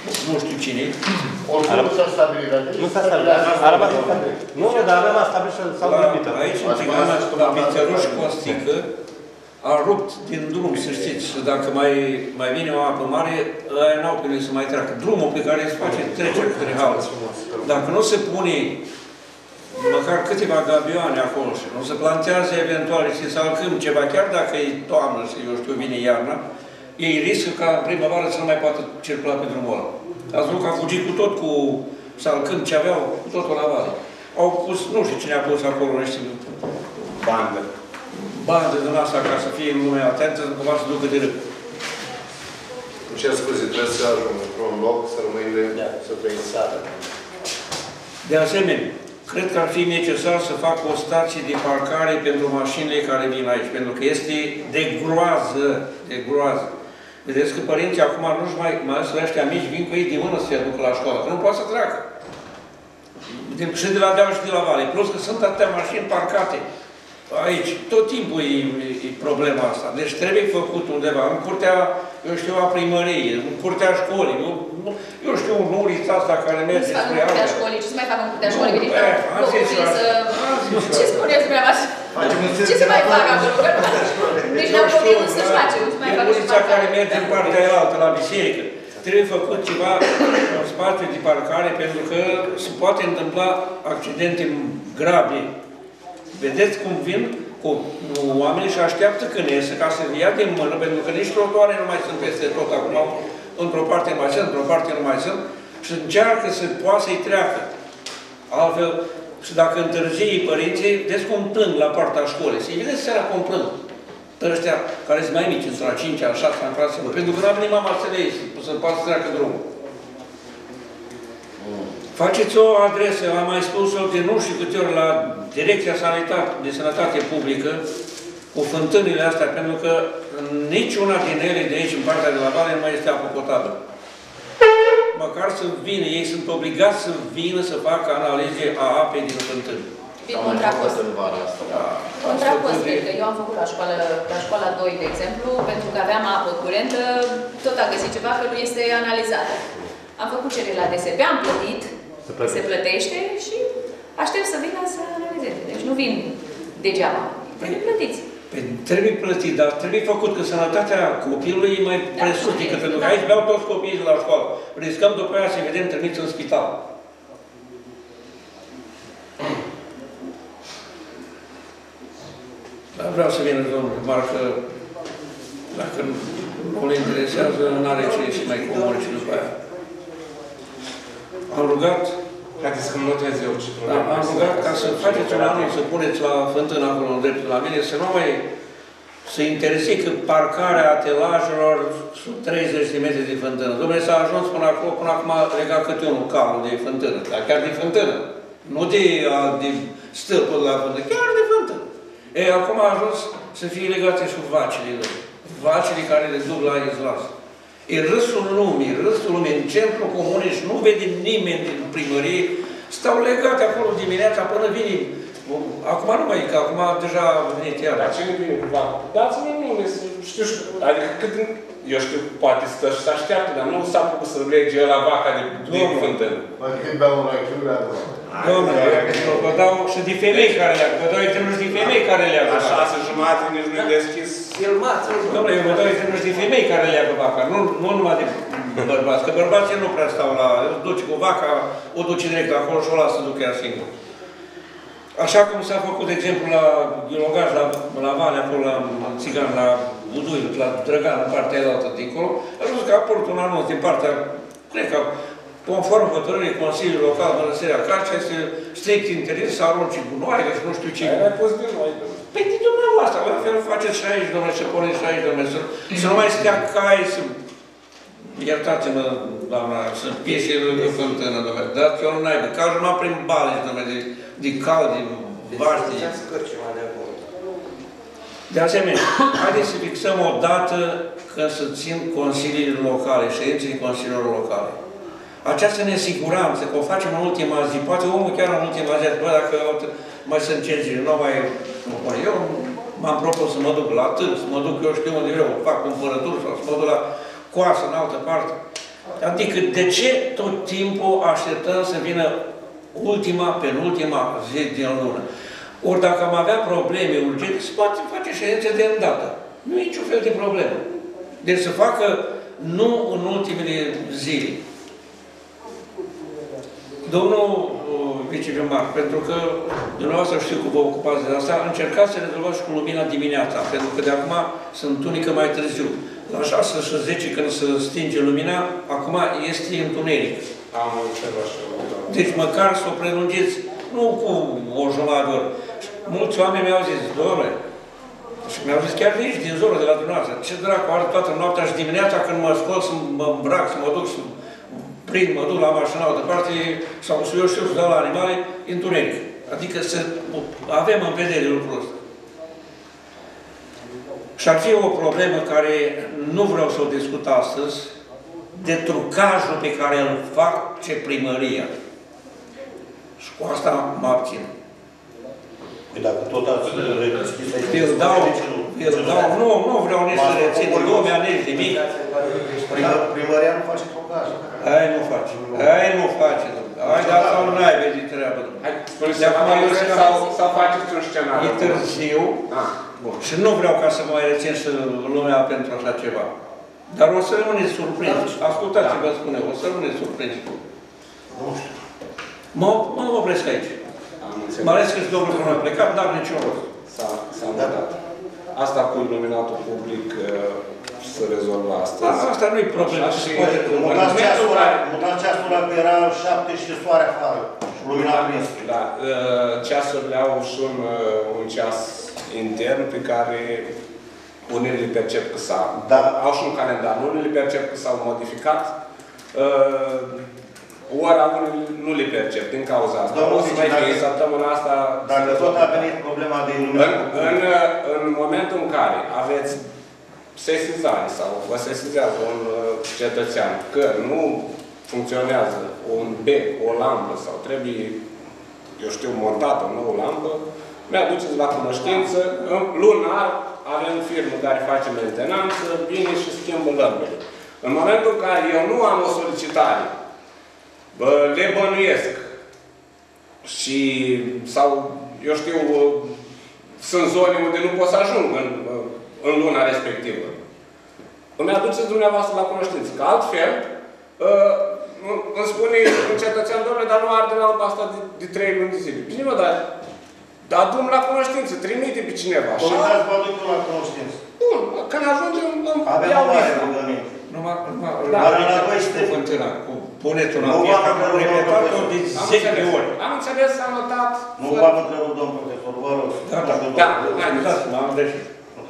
nu știu cine. Oricum nu s-a stabilit. Nu s-a stabilit. A rămas stabilit. Nu, nu, dar a rămas stabilit și s-au vorbit. Aici, în Țigana, la Vițeruș Costică, a rupt din drum, să știți, dacă mai, mai vine o apă mare, aia n-au pe să mai treacă. Drumul pe care se face trecere către hală. Dacă nu se pune măcar câteva gabioane acolo și nu se plantează eventual și salcăm ceva, chiar dacă e toamnă și eu știu, vine iarna, ei riscă ca în primăvară să nu mai poată circula pe drumul ăla. Ați văzut că a fugit cu tot cu salcâm ce aveau, cu totul la vale. Au pus, nu știu cine a pus acolo, nu știu, bandă. Bandă din asta ca să fie lumea atentă, să cumva să ducă de râd. Îmi cer scuze, trebuie să ajung într-un loc, să rămâine, Da, să trăiesc sală. De asemenea, cred că ar fi necesar să fac o stație de parcare pentru mașinile care vin aici, pentru că este de groază, de groază. Vedeți că părinții acum nu-și mai, mai ales la ăștia mici, vin cu ei de mână să se aducă la școală, că nu poate să treacă. Și de la deal și de la vale. Plus că sunt atâtea mașini parcate aici. Tot timpul e, e problema asta. Deci trebuie făcut undeva, în curtea, eu știu, a primăriei, în curtea școlii. Nu, nu, eu știu, un ulița asta care merge spre altă. Ce se fac în curtea școlii? Ce se mai fac în curtea școlii? Veniți la locul ce spuneți dumneavoastră? Ce se mai fac acolo? Deci n-au copilul să-și face, nu se mai fac. Ulița care merge în partea altă, la biserică. Trebuie făcut ceva în spațiu de parcare, pentru că se poate întâmpla accidente grave. Vedeți cum vin cu oamenii și așteaptă când iese ca să ia din mână, pentru că nici trotuare nu mai sunt peste tot acum. Într-o parte mai sunt, într-o parte nu mai sunt. Și încearcă să poată să-i treacă. Altfel, și dacă întârzii părinții, vedeți cum plâng la partea școlii. Să-i vedeți seara cum plâng. Ăștia care sunt mai mici, sunt la cincea, la șasea, în clase, pentru că n-a venit mama să le iei, să poată să treacă drumul. Faceți o adresă, am mai spus-o de nu știu câte ori la Direcția Sanitate, de Sănătate Publică, cu fântânile astea, pentru că niciuna din ele de aici, în partea de la vale, nu mai este apă potabilă. Măcar să vină, ei sunt obligați să vină să facă analize a apei din fântâni. Contrapost. Contrapost, că eu am făcut la școală, la școala doi, de exemplu, pentru că aveam apă curentă, tot a găsit ceva că nu este analizată. Am făcut cerere la D S P, am plătit, se plătește și aștept să vină să analizeze. Deci nu vin degeaba. Trebuie plătiți. Păi, trebuie plătit, dar trebuie făcut că sănătatea copilului e mai da, presus decât pentru că aici beau toți copiii la școală. Riscăm după aia să vedem trimiți în spital. Dar vreau să vină domnul primar că dacă nu le interesează, nu are ce să mai comori și după aia. Am rugat Haideți că îmi notez eu ce da, am rugat ca să faceți un anunț, să puneți la fântână acolo în dreptul la mine, să nu mai să interzică parcarea atelajelor sub treizeci de metri de fântână. Dom'le, s-a ajuns până acolo, până acum lega câte unul calul de fântână, dar chiar de fântână. Nu de, de stâlpul la fântână, chiar de fântână. E, acum a ajuns să fie legate și vacile lor. Vacile care le duc la izlas. E râsul lumii, râsul lumii, în centrul comunei și nu vede nimeni din primărie, stau legate acolo dimineața până vine. Acum nu mai e, că acum deja a venit iar. Dar cine vine cu vaca? Dați-mi mine, știu, adică cât, eu știu, poate stă și se așteaptă, dar nu s-a făcut să lege la vaca de, de fântână. Mai cât beau un rachiu, le adună. Domnule, vă dau și de femei care le-a, vă dau exemplu și de femei care le-a. La șase jumate nici nu-i deschis. Filmați. Domnule, eu vă dau exemplu și de femei care le-a vaca, nu, nu numai de bărbați, că bărbații nu prea stau la, duce cu vaca, o duce direct acolo și o lasă să ducă ea singur. Așa cum s-a făcut, de exemplu, la Ghiologaj, la, la Vale, acolo, la Țigan, la Budui, la Drăgan, în partea altă dincolo, a spus că a apărut un anunț din partea, cred că, conform hotărârii Consiliului Local Mănăstirea Carcea, este strict interes să arunci gunoaie și nu știu ce. Aia ai pus din noi. Păi de dumneavoastră, la fel faceți și aici, domnule, să puneți și aici, domnule, să, să nu mai stea cai, să... Iertați-mă, doamna, să piese de fântână, domnule, dați-o în naibă, ca numai prin bale, domnule, de, de cal, de baște. De asemenea, haideți să fixăm o dată când să țin consiliile locale, ședințele consiliilor locale. Această nesiguranță, că o facem în ultima zi, poate omul chiar în ultima zi, bă, dacă mai sunt cerciri, nu mai... Eu m-am propus să mă duc la târg, să mă duc, eu știu unde vreau, fac cumpărături sau să mă duc la coasă în altă parte. Adică de ce tot timpul așteptăm să vină ultima, penultima zi din lună? Ori dacă am avea probleme urgente, se poate face ședințe de îndată. Nu e niciun fel de problemă. Deci să facă nu în ultimele zile. Domnul viceprimar, pentru că dumneavoastră știu că vă ocupați de asta, încercați să rezolvați și cu lumina dimineața, pentru că de acum se întunică mai târziu. La șase și zece, când se stinge lumina, acum este întuneric. Am observat și eu. Deci măcar să o prelungiți, nu cu o jumătate de oră. Mulți oameni mi-au zis, doamne, și mi-au zis chiar de aici, din zonă de la dumneavoastră, ce dracu, are toată noaptea și dimineața când mă scol să mă îmbrac, să mă duc, să prind, mă duc la mașina de parte, sau să eu știu să dau la animale, întuneric. Adică să avem în vedere lucrul ăsta. Și ar fi o problemă care nu vreau să o discut astăzi, de trucajul pe care îl face primăria. Și cu asta mă abțin. Păi dacă tot ați redeschis aici... Îl dau, îl dau, nu, nu vreau nici să rețin lumea, nici nimic. Primăria nu face trucaj. Aia nu face. Aia nu face, domnule. Aia de asta nu ai venit treabă, domnule. Hai, spuneți sau faceți un scenariu. E târziu și nu vreau ca să mai rețin și lumea pentru așa ceva. Dar o să rămâneți surprinși. Ascultați-vă, spune, o să rămâneți surprinși. Nu știu. Mă, mă opresc aici. Mă ales că și domnul că nu a plecat, dar niciun rost. S-a mutat. Asta cu iluminatul public să rezolvă astăzi. Asta nu e problemă. Mutați ceasul ăla că era șapte și soare afară. Și lumina prins. Da. Ceasurile au și un, un ceas intern pe care unii le percep că s-a... Au și un calendar. Unii le percep că s-au modificat. Ora unii nu le percep din cauza asta. Domnul o să mai fie săptămâna asta... Dacă tot a venit problema de iluminare... În, în, în momentul în care aveți sesizare sau vă sesizează un cetățean că nu funcționează un bec, o lampă sau trebuie, eu știu, montată o nouă lampă, mi-aduceți la cunoștință. Lunar avem firmă care face mentenanță, vine și schimbă lămpile. În momentul în care eu nu am o solicitare, bă, le bănuiesc și, sau, eu știu, sunt zone unde nu pot să ajung în, în luna respectivă. Îmi aduceți dumneavoastră la cunoștință. Că altfel, uh, îmi spune un cetățean, domnule, dar nu arde lampa asta de, de trei luni de zile. Bine, mă, dar adu-m la cunoștință, trimite pe cineva. Cum dați vă aduc la cunoștință? Bun, când ajungem, îmi avem iau o mare lista. rugăminte. Numai, numai, dar la voi este fântâna, cu puneți una în fiecare, am repetat-o de zece de ori. Am înțeles, am notat. Nu v-am întrerupt, domn profesor, vă rog. Da, da, haideți, m-am greșit.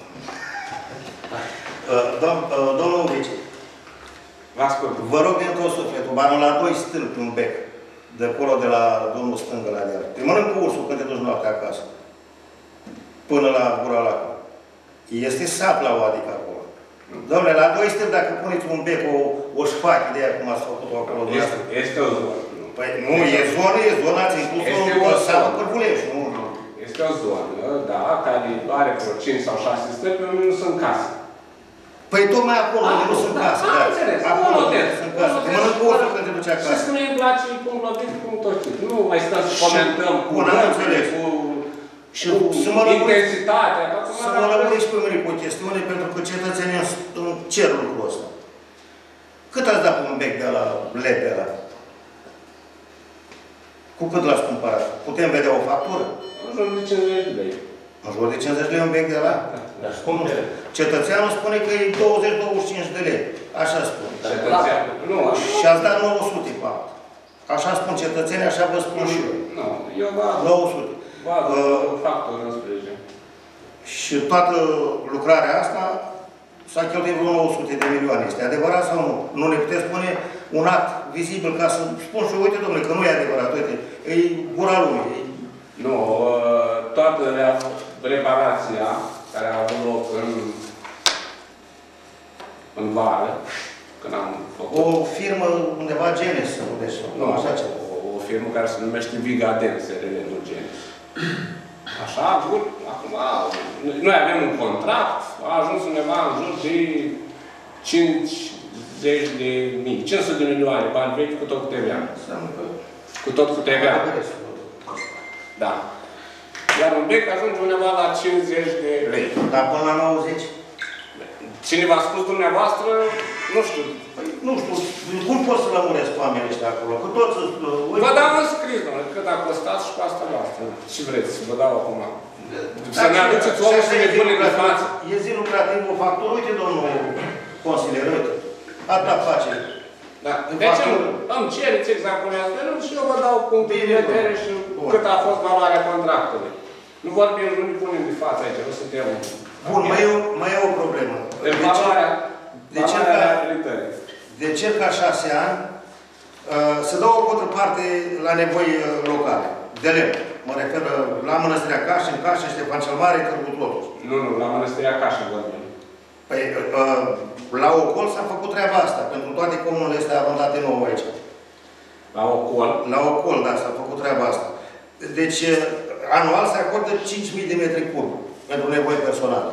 Domnul Vice, vă rog din tot sufletul, banul la doi stâlpi un bec, de acolo de la domnul stângă la deal. Te mănânc cu ursul când te duci noaptea acasă, până la gura lacului. Este sat la o adică acolo. Dom'le, la doi stâlpi, dacă puneți un bec, o, o șpache de aia, cum ați făcut-o acolo. Este, este o zonă. Păi nu, e zonă, e zonă, ați inclus o satul Pârvulești, nu? Este o zonă, da, care are vreo cinci sau șase stâlpi, unde nu sunt case. Păi tocmai acolo, unde nu sunt case. Am înțeles, acolo unde nu sunt case. Te mănânc cu ursul când te duci acasă. Și mie îmi place cum plătit, cum tot știi. Nu mai stăm să comentăm cu înțeles. Și să mă intensitatea. Să mă lămurești pe mine cu o chestiune, pentru că cetățenii îmi cer lucrul ăsta. Cât ați dat pe un bec de la L E D de la? Cu cât l-ați cumpărat? Putem vedea o factură? În jur de cincizeci de lei. În jur de cincizeci de lei un bec de la? Dar cum de lei? Cetățeanul spune că e douăzeci douăzeci și cinci de lei. Așa spune. Cetățeanul. Nu. Și ați dat nouă sute pe alt. Așa spun cetățenii, așa vă spun și eu. Nu, eu v-am nouă sute. Factură însprejur. Și toată lucrarea asta s-a cheltuit vreo nouă sute de milioane. Este adevărat sau nu? Nu ne puteți spune un act vizibil ca să spun și uite, domnule, că nu e adevărat. Uite, e gura lumii. Nu, toată reparația care a avut loc în, în vară, când am făcut... O firmă undeva Genes, deci, nu, așa ceva. O, o firmă care se numește Vigaden, S R L, nu Genes. Așa a avut, acum, noi avem un contract, a ajuns undeva în jur de cinci zeci de mii, cinci sute de milioane bani vechi cu tot cu T V A. Cu tot cu T V A. Da. Iar un bec ajunge undeva la cincizeci de lei. Dar până la nouăzeci? Cine v-a spus dumneavoastră, nu știu. Păi, nu știu, cum poți să lămuresc oamenii ăștia acolo? Că toți... Vă dau în scris, domnule, cât a costat și cu asta voastră. Și vreți să vă dau acum. Să ne aduceți omul să ne pune pe față. E zi lucrativ o factură, uite, domnul consilier, uite. Atâta face. Da. De ce nu? Îmi cereți exact cum i-ați venit și eu vă dau punctul de vedere și cât a fost valoarea contractului. Nu vorbim, nu ne punem de față aici, nu suntem... Bun, mai e, mai e o problemă. De valoarea, de valoarea reabilitării. De circa șase ani uh, se dă o contraparte la nevoi uh, locale, de lemn. Mă refer la Mănăstirea Cașin, Cașin, Ștefan cel Mare, Târgu Totuș. Nu, nu, la Mănăstirea Cașin vorbim. Păi, uh, la Ocol s-a făcut treaba asta, pentru toate comunele astea avântate nouă aici. La Ocol? La Ocol, da, s-a făcut treaba asta. Deci, uh, anual se acordă cinci mii de metri cub pentru nevoi personale.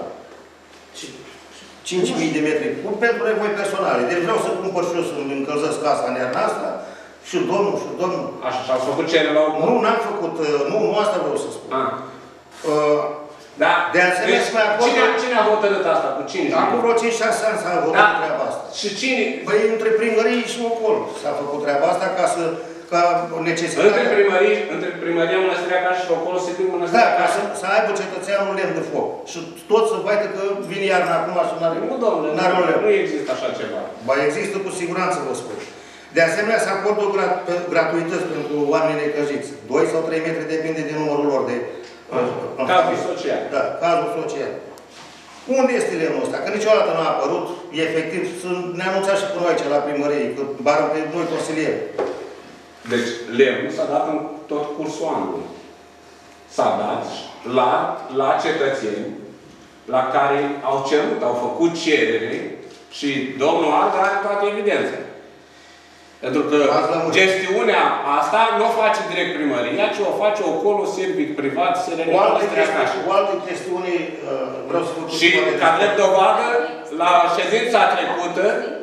cinci mii de metri cub pentru nevoi personale. Deci vreau să cumpăr și eu să-mi încălzesc casa în iarna asta, și domnul, și domnul. Așa, și ați făcut cele la Ocol? Nu, n-am făcut, nu, nu asta vreau să spun. Ah. Uh, Da. De asemenea, deci, mai acolo... Cine, cine a hotărât asta cu cinci mii? Acum vreo cinci șase ani s-a hotărât da. treaba asta. Și cine? Păi între primării și Ocol s-a făcut treaba asta ca să... ca necesitate... Între primării, între primăria Mănăstirea Cașin și Ocol se prin Mănăstirea Da, ca Cașin. să, să aibă cetățeanul lemn de foc. Și tot să vadă că vine iarna acum și n-are... Nu, domnule, nu, nu există așa ceva. Ba, există cu siguranță, vă spun. De asemenea, se acordă grat, gratuități pentru oamenii necăjiți. doi sau trei metri, depinde de numărul lor de... Cazul social. Da, cazul social. Unde este lemnul ăsta? Că niciodată nu a apărut, efectiv, ne anunțat și pe noi aici la primărie, că bară pe noi consilieri. Deci, lemnul s-a dat în tot cursul anului. S-a dat la, la cetățeni la care au cerut, au făcut cerere și domnul Arda are toate evidențele. Pentru că gestiunea asta nu o face direct primăria, ci o face Ocolo servic privat, S R L Mănăstirea Cașin. O altă chestiune, vreau să vă și ca drept dovadă, la ședința trecută,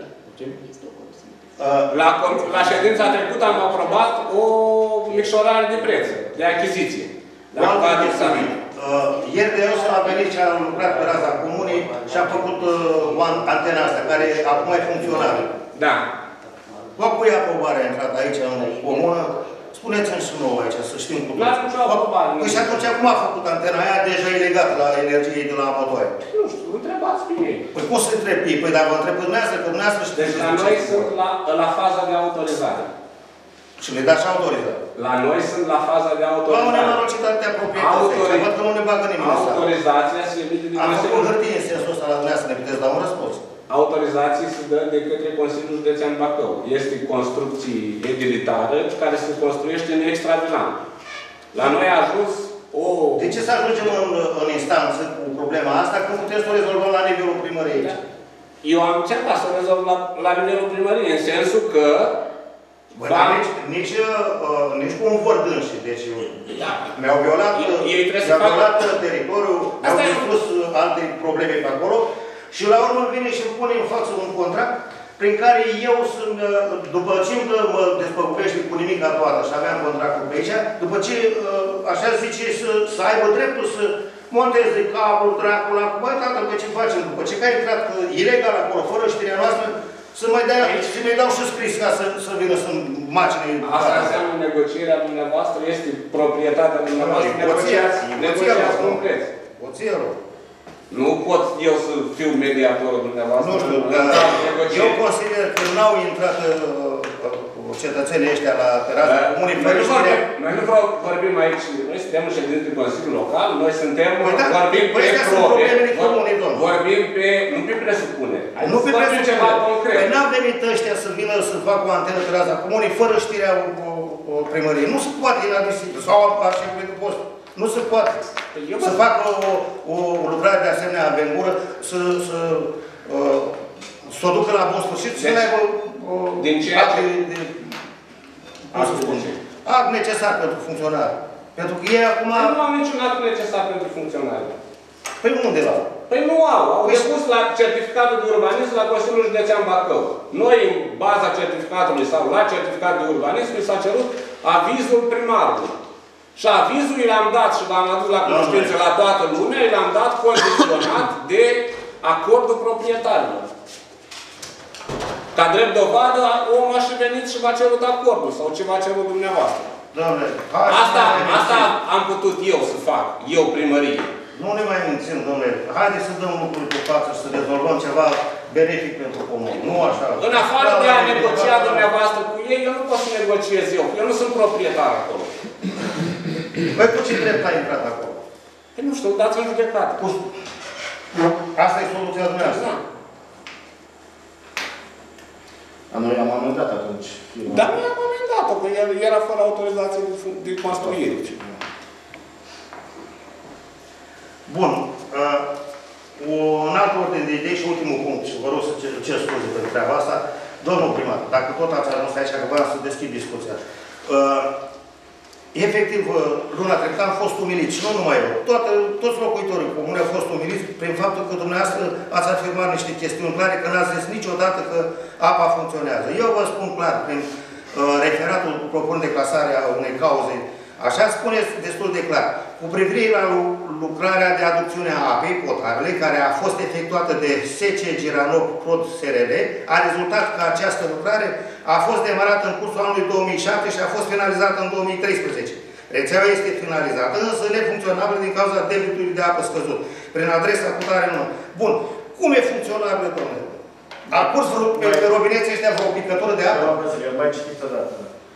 la, la ședința trecută am aprobat o micșorare de preț, de achiziție. O altă chestiune. Ieri de eu s-a venit și a lucrat pe raza comunei și a făcut antena asta, care acum e funcțională. Da. Vă cui aprobarea a intrat aici în comună? Spuneți-mi și nouă aici, să știm cu toți. N-ați nicio aprobare. Păi și atunci cum a făcut antena aia? Deja e legată la energie de la motoare. Nu știu, întrebați pe ei. Păi cum să întreb ei? Păi dacă vă întreb pe dumneavoastră, că dumneavoastră știți. Deci la noi sunt la, la faza de autorizare. Și le dați și autorizare? La noi sunt la faza de autorizare. La o nenorocitatea proprietății aici. Văd că nu ne bagă nimeni. Autorizația se emite de Am făcut Consiliul. hârtie în sensul ăsta la dumneavoastră, ne puteți da un răspuns. Autorizație se dă de către Consiliul Județean Bacău. Este construcție edilitară care se construiește în extravilan. La noi a ajuns o... De ce să ajungem în, în instanță cu problema asta când putem să o rezolvăm la nivelul primăriei? Da. Eu am încercat să o rezolv la, la nivelul primăriei, în sensul că... Bă, dar nici, nici, uh, nici cu un vor dânsi. Deci da. mi-au violat, ei trebuie să violat facă... teritoriul, mi-au distrus alte probleme pe acolo și la urmă vine și îmi pune în față un contract prin care eu sunt, după ce mă despăgubește cu nimica toată și aveam contractul pe aici, după ce, așa zice, să, să aibă dreptul să monteze cablul, dracul, acum, băi, tată, pe ce facem? După ce că ai intrat ilegal acolo, fără știrea noastră, să mai dea, să mai dau și scris ca să, să vină să macine. Asta înseamnă negocierea dumneavoastră, este proprietatea dumneavoastră, negociați, negociați cu un preț. Oțelul. Nu pot eu să fiu mediatorul dumneavoastră. Nu știu, dar eu consider că nu au intrat cetățenii ăștia la terasa comunii. Noi nu vorbim aici, noi suntem în ședință de Consiliul Local, noi suntem, vorbim pe probe, vorbim pe, nu pe presupune. Nu pe presupune. Ceva concret. Păi n-au venit ăștia să vină să facă o antenă pe raza comunii fără știrea primăriei. Nu se poate, e inadmisibil. Sau așa cum e de post. Nu se poate. Să facă o, o, o lucrare de asemenea avengură, să, să, uh, să o ducă la bun sfârșit, deci, să ne aibă din ceea ce... de, cum să spun, act necesar pentru funcționare. Pentru că ei acum... Nu am niciun act necesar pentru funcționare. Păi unde la? Păi nu au. Au depus la certificatul de urbanism la Consiliul Județean Bacău. Noi, în baza certificatului sau la certificat de urbanism, mi s-a cerut avizul primarului. Și avizul i l-am dat și l-am adus la cunoștință la toată lumea, i l-am dat condiționat de acordul proprietarilor. Ca drept dovadă, omul a și venit și v-a cerut acordul sau ce v-a cerut dumneavoastră. Doamne, asta, asta am putut eu să fac, eu primărie. Nu ne mai mințim, domnule. Haideți să dăm lucruri pe față și să rezolvăm ceva benefic pentru comun. Nu așa. În afară de a negocia dumneavoastră cu ei, eu nu pot să negociez eu. Eu nu sunt proprietar acolo. Păi cu ce drept ai intrat acolo? Păi nu știu, dați în judecată. Cu... Asta e soluția dumneavoastră. Da. Dar noi am amendat atunci. Dar noi am amendat-o, că el era fără autorizație de, de construire. Bun. Uh, un alt ordine de idei și ultimul punct, și vă rog să cer, cer scuze pentru treaba asta. Domnul primar, dacă tot ați ajuns aici, că vreau să deschid discuția. Uh, efectiv, luna trecută am fost umiliți, și nu numai eu. Toată, toți locuitorii comunei au fost umiliți prin faptul că dumneavoastră ați afirmat niște chestiuni clare, că n-ați zis niciodată că apa funcționează. Eu vă spun clar, prin uh, referatul propun de clasare a unei cauze, așa spuneți destul de clar. Cu privire la lucrarea de aducțiune a apei potabile, care a fost efectuată de S C Giranop Prod S R L, a rezultat că această lucrare a fost demarată în cursul anului două mii șapte și a fost finalizată în două mii treisprezece. Rețeaua este finalizată, însă nefuncționabilă din cauza debitului de apă scăzut. Prin adresa cu tare nu. Bun. Cum e funcționabilă, domnule? A curs pe, pe robineții ăștia vreo picătură de apă? Mai citit odată.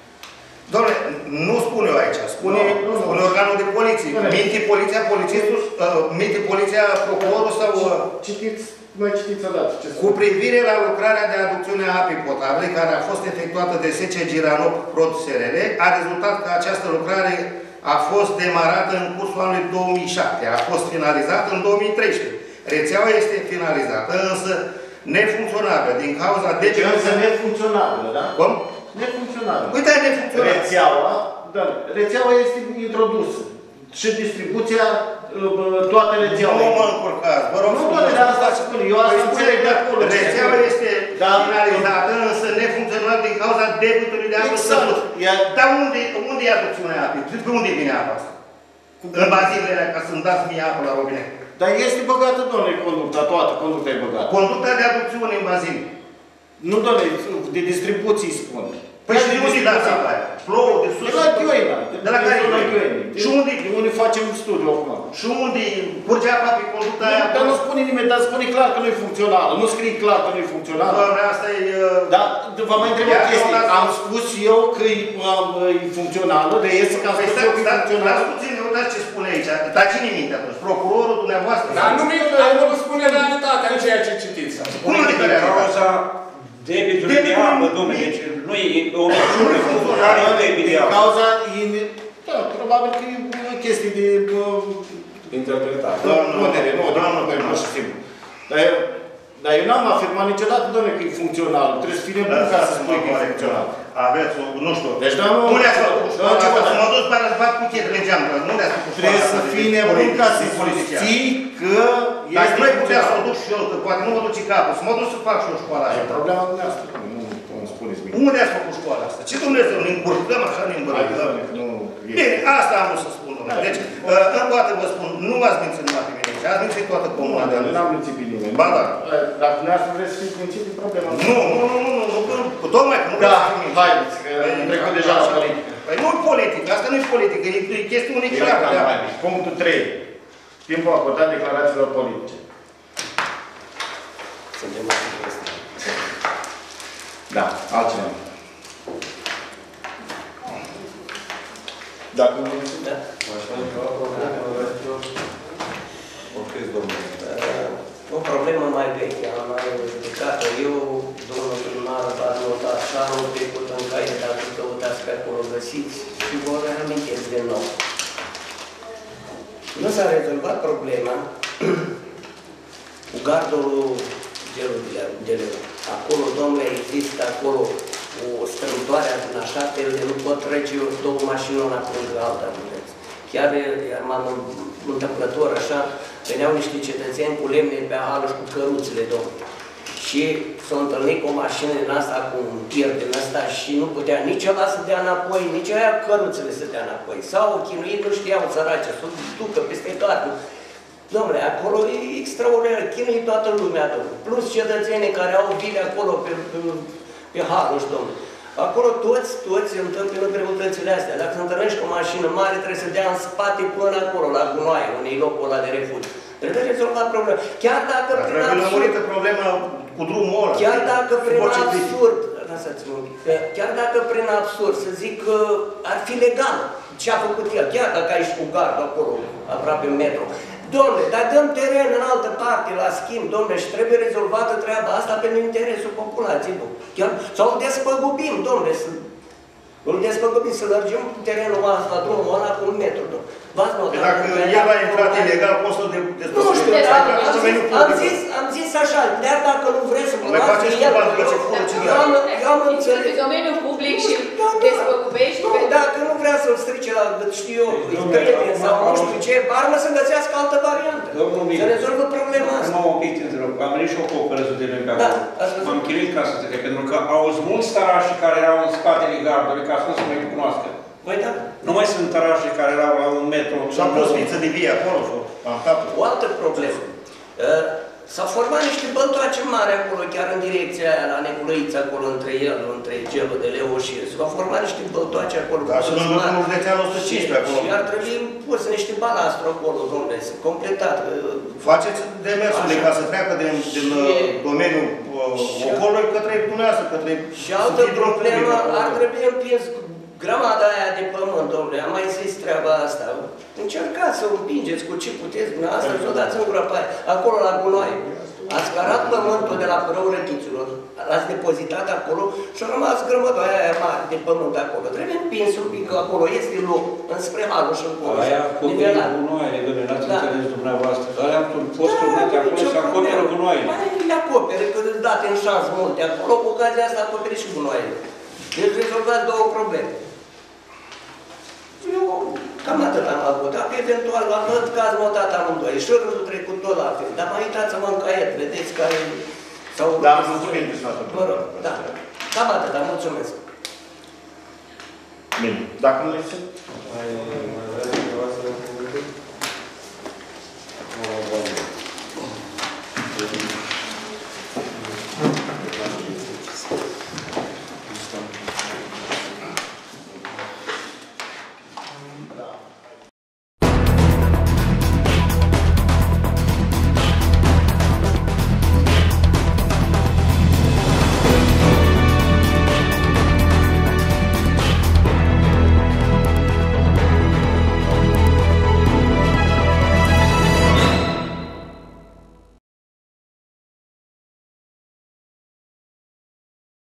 Doamne, nu spun eu aici, spune, nu, nu, spune organul de poliție. Minte poliția, polițistul, uh, minte poliția, procurorul sau... Uh, citiți, mai citiți odată. Cu privire la lucrarea de aducțiune a apei potabile, care a fost efectuată de S C Giranop Prod S R L, a rezultat că această lucrare a fost demarată în cursul anului două mii șapte, a fost finalizată în două mii treisprezece. Rețeaua este finalizată, însă nefuncționabilă din cauza de... Deci însă nefuncționabilă, da? Cum? Nefuncționabilă. Uite, e nefuncționabilă. Rețeaua, da, rețeaua este introdusă. Și distribuția, toate rețeaua. Nu mă încurcați, vă rog. Nu, doamne, dar asta spune. Eu asta înțeleg de acolo. Rețeaua este finalizată, însă nefuncțională din cauza debitului de apă scăzut. Dar unde, unde e aducțiunea apei? Pe unde vine apa asta? În bazinele ca să-mi dați mie apă la robinet. Dar este băgată, doamne, conducta, toată conducta e băgată. Conducta de aducțiune în bazin. Nu, doamne, de distribuții spun. Păi și de unde dați apa aia? Plouă de sus? De la Gheoina. De la care Gheoina? Și unde? De unde facem studiu acum. Și unde curge apa pe conducta aia? Dar nu spune nimeni, dar spune clar că nu e funcțională. Nu scrie clar că nu e funcțională. Doamne, asta e... Da, vă mai întreb o chestie. Am spus eu că e funcțională, de este ca să spun că e funcțională. Dați puțin, uitați ce spune aici. Dar cine minte atunci? Procurorul dumneavoastră? Dar nu minte, nu spune realitatea în ceea ce citiți. Cum adică realitatea? Debitul de apă, domnule, deci nu e o măsură care e debit de apă. Cauza e... Da, probabil că e o chestie de... Interpretare. Nu, nu, nu, nu știu. Dar eu n-am afirmat niciodată, doamne, că e funcțional. Trebuie să fie nebun ca să spui că e funcțional. Aveți, nu știu. Deci, doamne, nu le-ați făcut școala asta, să mă duc pe la bat cu chetele în geam. Nu le-ați făcut școala trebuie să fii nebun ca să știi că Dacă nu ai putea să mă duc și eu, că poate nu mă duci capul, să mă duc să fac și eu școala asta. E problema dumneavoastră. Nu îmi spuneți mie. Unde ați făcut școala asta? Ce Dumnezeu, ne încurcăm așa, ne îmbărăgăm? Bine, asta am vrut să spun, domnule. Deci, încă o dată vă spun, nu v-ați mințit numai pe mine, ați mințit toată comuna de Nu n-am mințit pe nimeni. Ba da. Dacă dumneavoastră vreți să fiți mințit, e problema. Nu, nu, nu, nu, nu, tocmai că nu vreau să fiu mințit. Haideți, că am trecut deja la politică. Păi nu-i politică, asta nu-i politică, e chestiune clară. Punctul trei. Timpul acordat declarațiilor politice. Suntem la asta. Da, altceva. Dacă nu este, da. O problemă mai veche, am mai judecat-o eu, domnul primar v-a notat și anul trecut în care, dacă căutați pe acolo găsiți și vă reamintesc de nou. Nu s-a rezolvat problema cu gardul de leu. Acolo, domnule, există acolo o strâmtoare din așa fel de nu pot trece două mașini una cu alta. chiar m-am întâmplător așa, veneau niște cetățeni cu lemne pe hală și cu căruțele, domnule. Și s-a întâlnit cu o mașină din asta, cu un tir din asta și nu putea nici ăla să dea înapoi, nici aia căruțele să dea înapoi. S-au chinuit, nu știau sărace, să ducă peste gardul. Dom'le, acolo e extraordinar, chinuit toată lumea, dom'le. Plus cetățenii care au vile acolo pe, pe, pe Haluș, dom'le. Acolo toți, toți se întâmplă greutățile astea. Dacă se întâlnești cu o mașină mare, trebuie să dea în spate până acolo, la gunoaie, unde e locul ăla de refugiu. Trebuie rezolvat problema. Chiar dacă Dar prin trebuie absurd... lămurită problema cu drumul ăla. Chiar dacă prin absurd... Lăsați-mă un pic. Chiar dacă prin absurd, să zic că ar fi legal ce a făcut el, chiar dacă ai și cu gardul acolo, aproape un metru. Dom'le, dar dăm teren în altă parte, la schimb, dom'le, și trebuie rezolvată treaba asta pentru interesul populației, nu? Chiar, sau îl despăgubim, dom'le, să, îl despăgubim, să lărgim terenul ăsta, drumul ăla cu un metru, dom'le. V-ați notat? Dacă el a intrat ilegal, poți să-l despăgubim. Nu știu, am zis, am zis așa, chiar dacă nu vreți să vă luați el, eu am, eu am înțeles. În domeniul public și despăgubești. Dacă nu vrea să-l strice la, știu eu, prieten sau nu știu ce, armă să găsească altă variantă. Să rezolvă problema asta. Nu, un pic te întreb, am venit și o cooperăză de noi pe acolo. M-am chinuit ca să te trec, pentru că auzi mulți tărași care erau în spatele gardului, ca să nu se mai cunoască. Păi da. Nu mai sunt tărașii care erau la un metru. Și-am pus viță de vie acolo, am capul. O altă problemă. S-au format niște băltoace mari acolo, chiar în direcția aia, la Neculăiță, acolo, între el, între Gelul de Leu și s-au format niște băltoace acolo. Da, și lângă cu județeanul o sută cincisprezece acolo. Și ar trebui pus niște balastru acolo, domnule, completat. Faceți demersurile ca să treacă din, din domeniul ocolului către dumneavoastră, către... Și altă problemă, ar trebui împins grămada aia de pământ, domnule, am mai zis treaba asta. Încercați să o împingeți cu ce puteți, dumneavoastră, să o dați în groapaie. Acolo, la gunoaie. Ați carat pământul de la Părău Răchiților, l-ați depozitat acolo și a rămas grămada aia mare de pământ acolo. Trebuie împins un pic, că acolo este loc, înspre Haluș încolo. Aia acoperă gunoaiele, domnule, n-ați înțeles dumneavoastră. Aia au fost turnate acolo și acoperă gunoaiele. Mai le acopere, că îți date în șans multe acolo, cu ocazia asta acopere și gunoaiele. Deci rezolvați două probleme. Eu cam atât am avut, dar eventual am văd că ați notat amândoi și rândul trecut tot la fel. Dar mai uitați-mă în caiet, vedeți care... Sau... Da, mulțumim de sfatul. Vă rog, da. Cam atât, mulțumesc. Bine. Dacă nu este...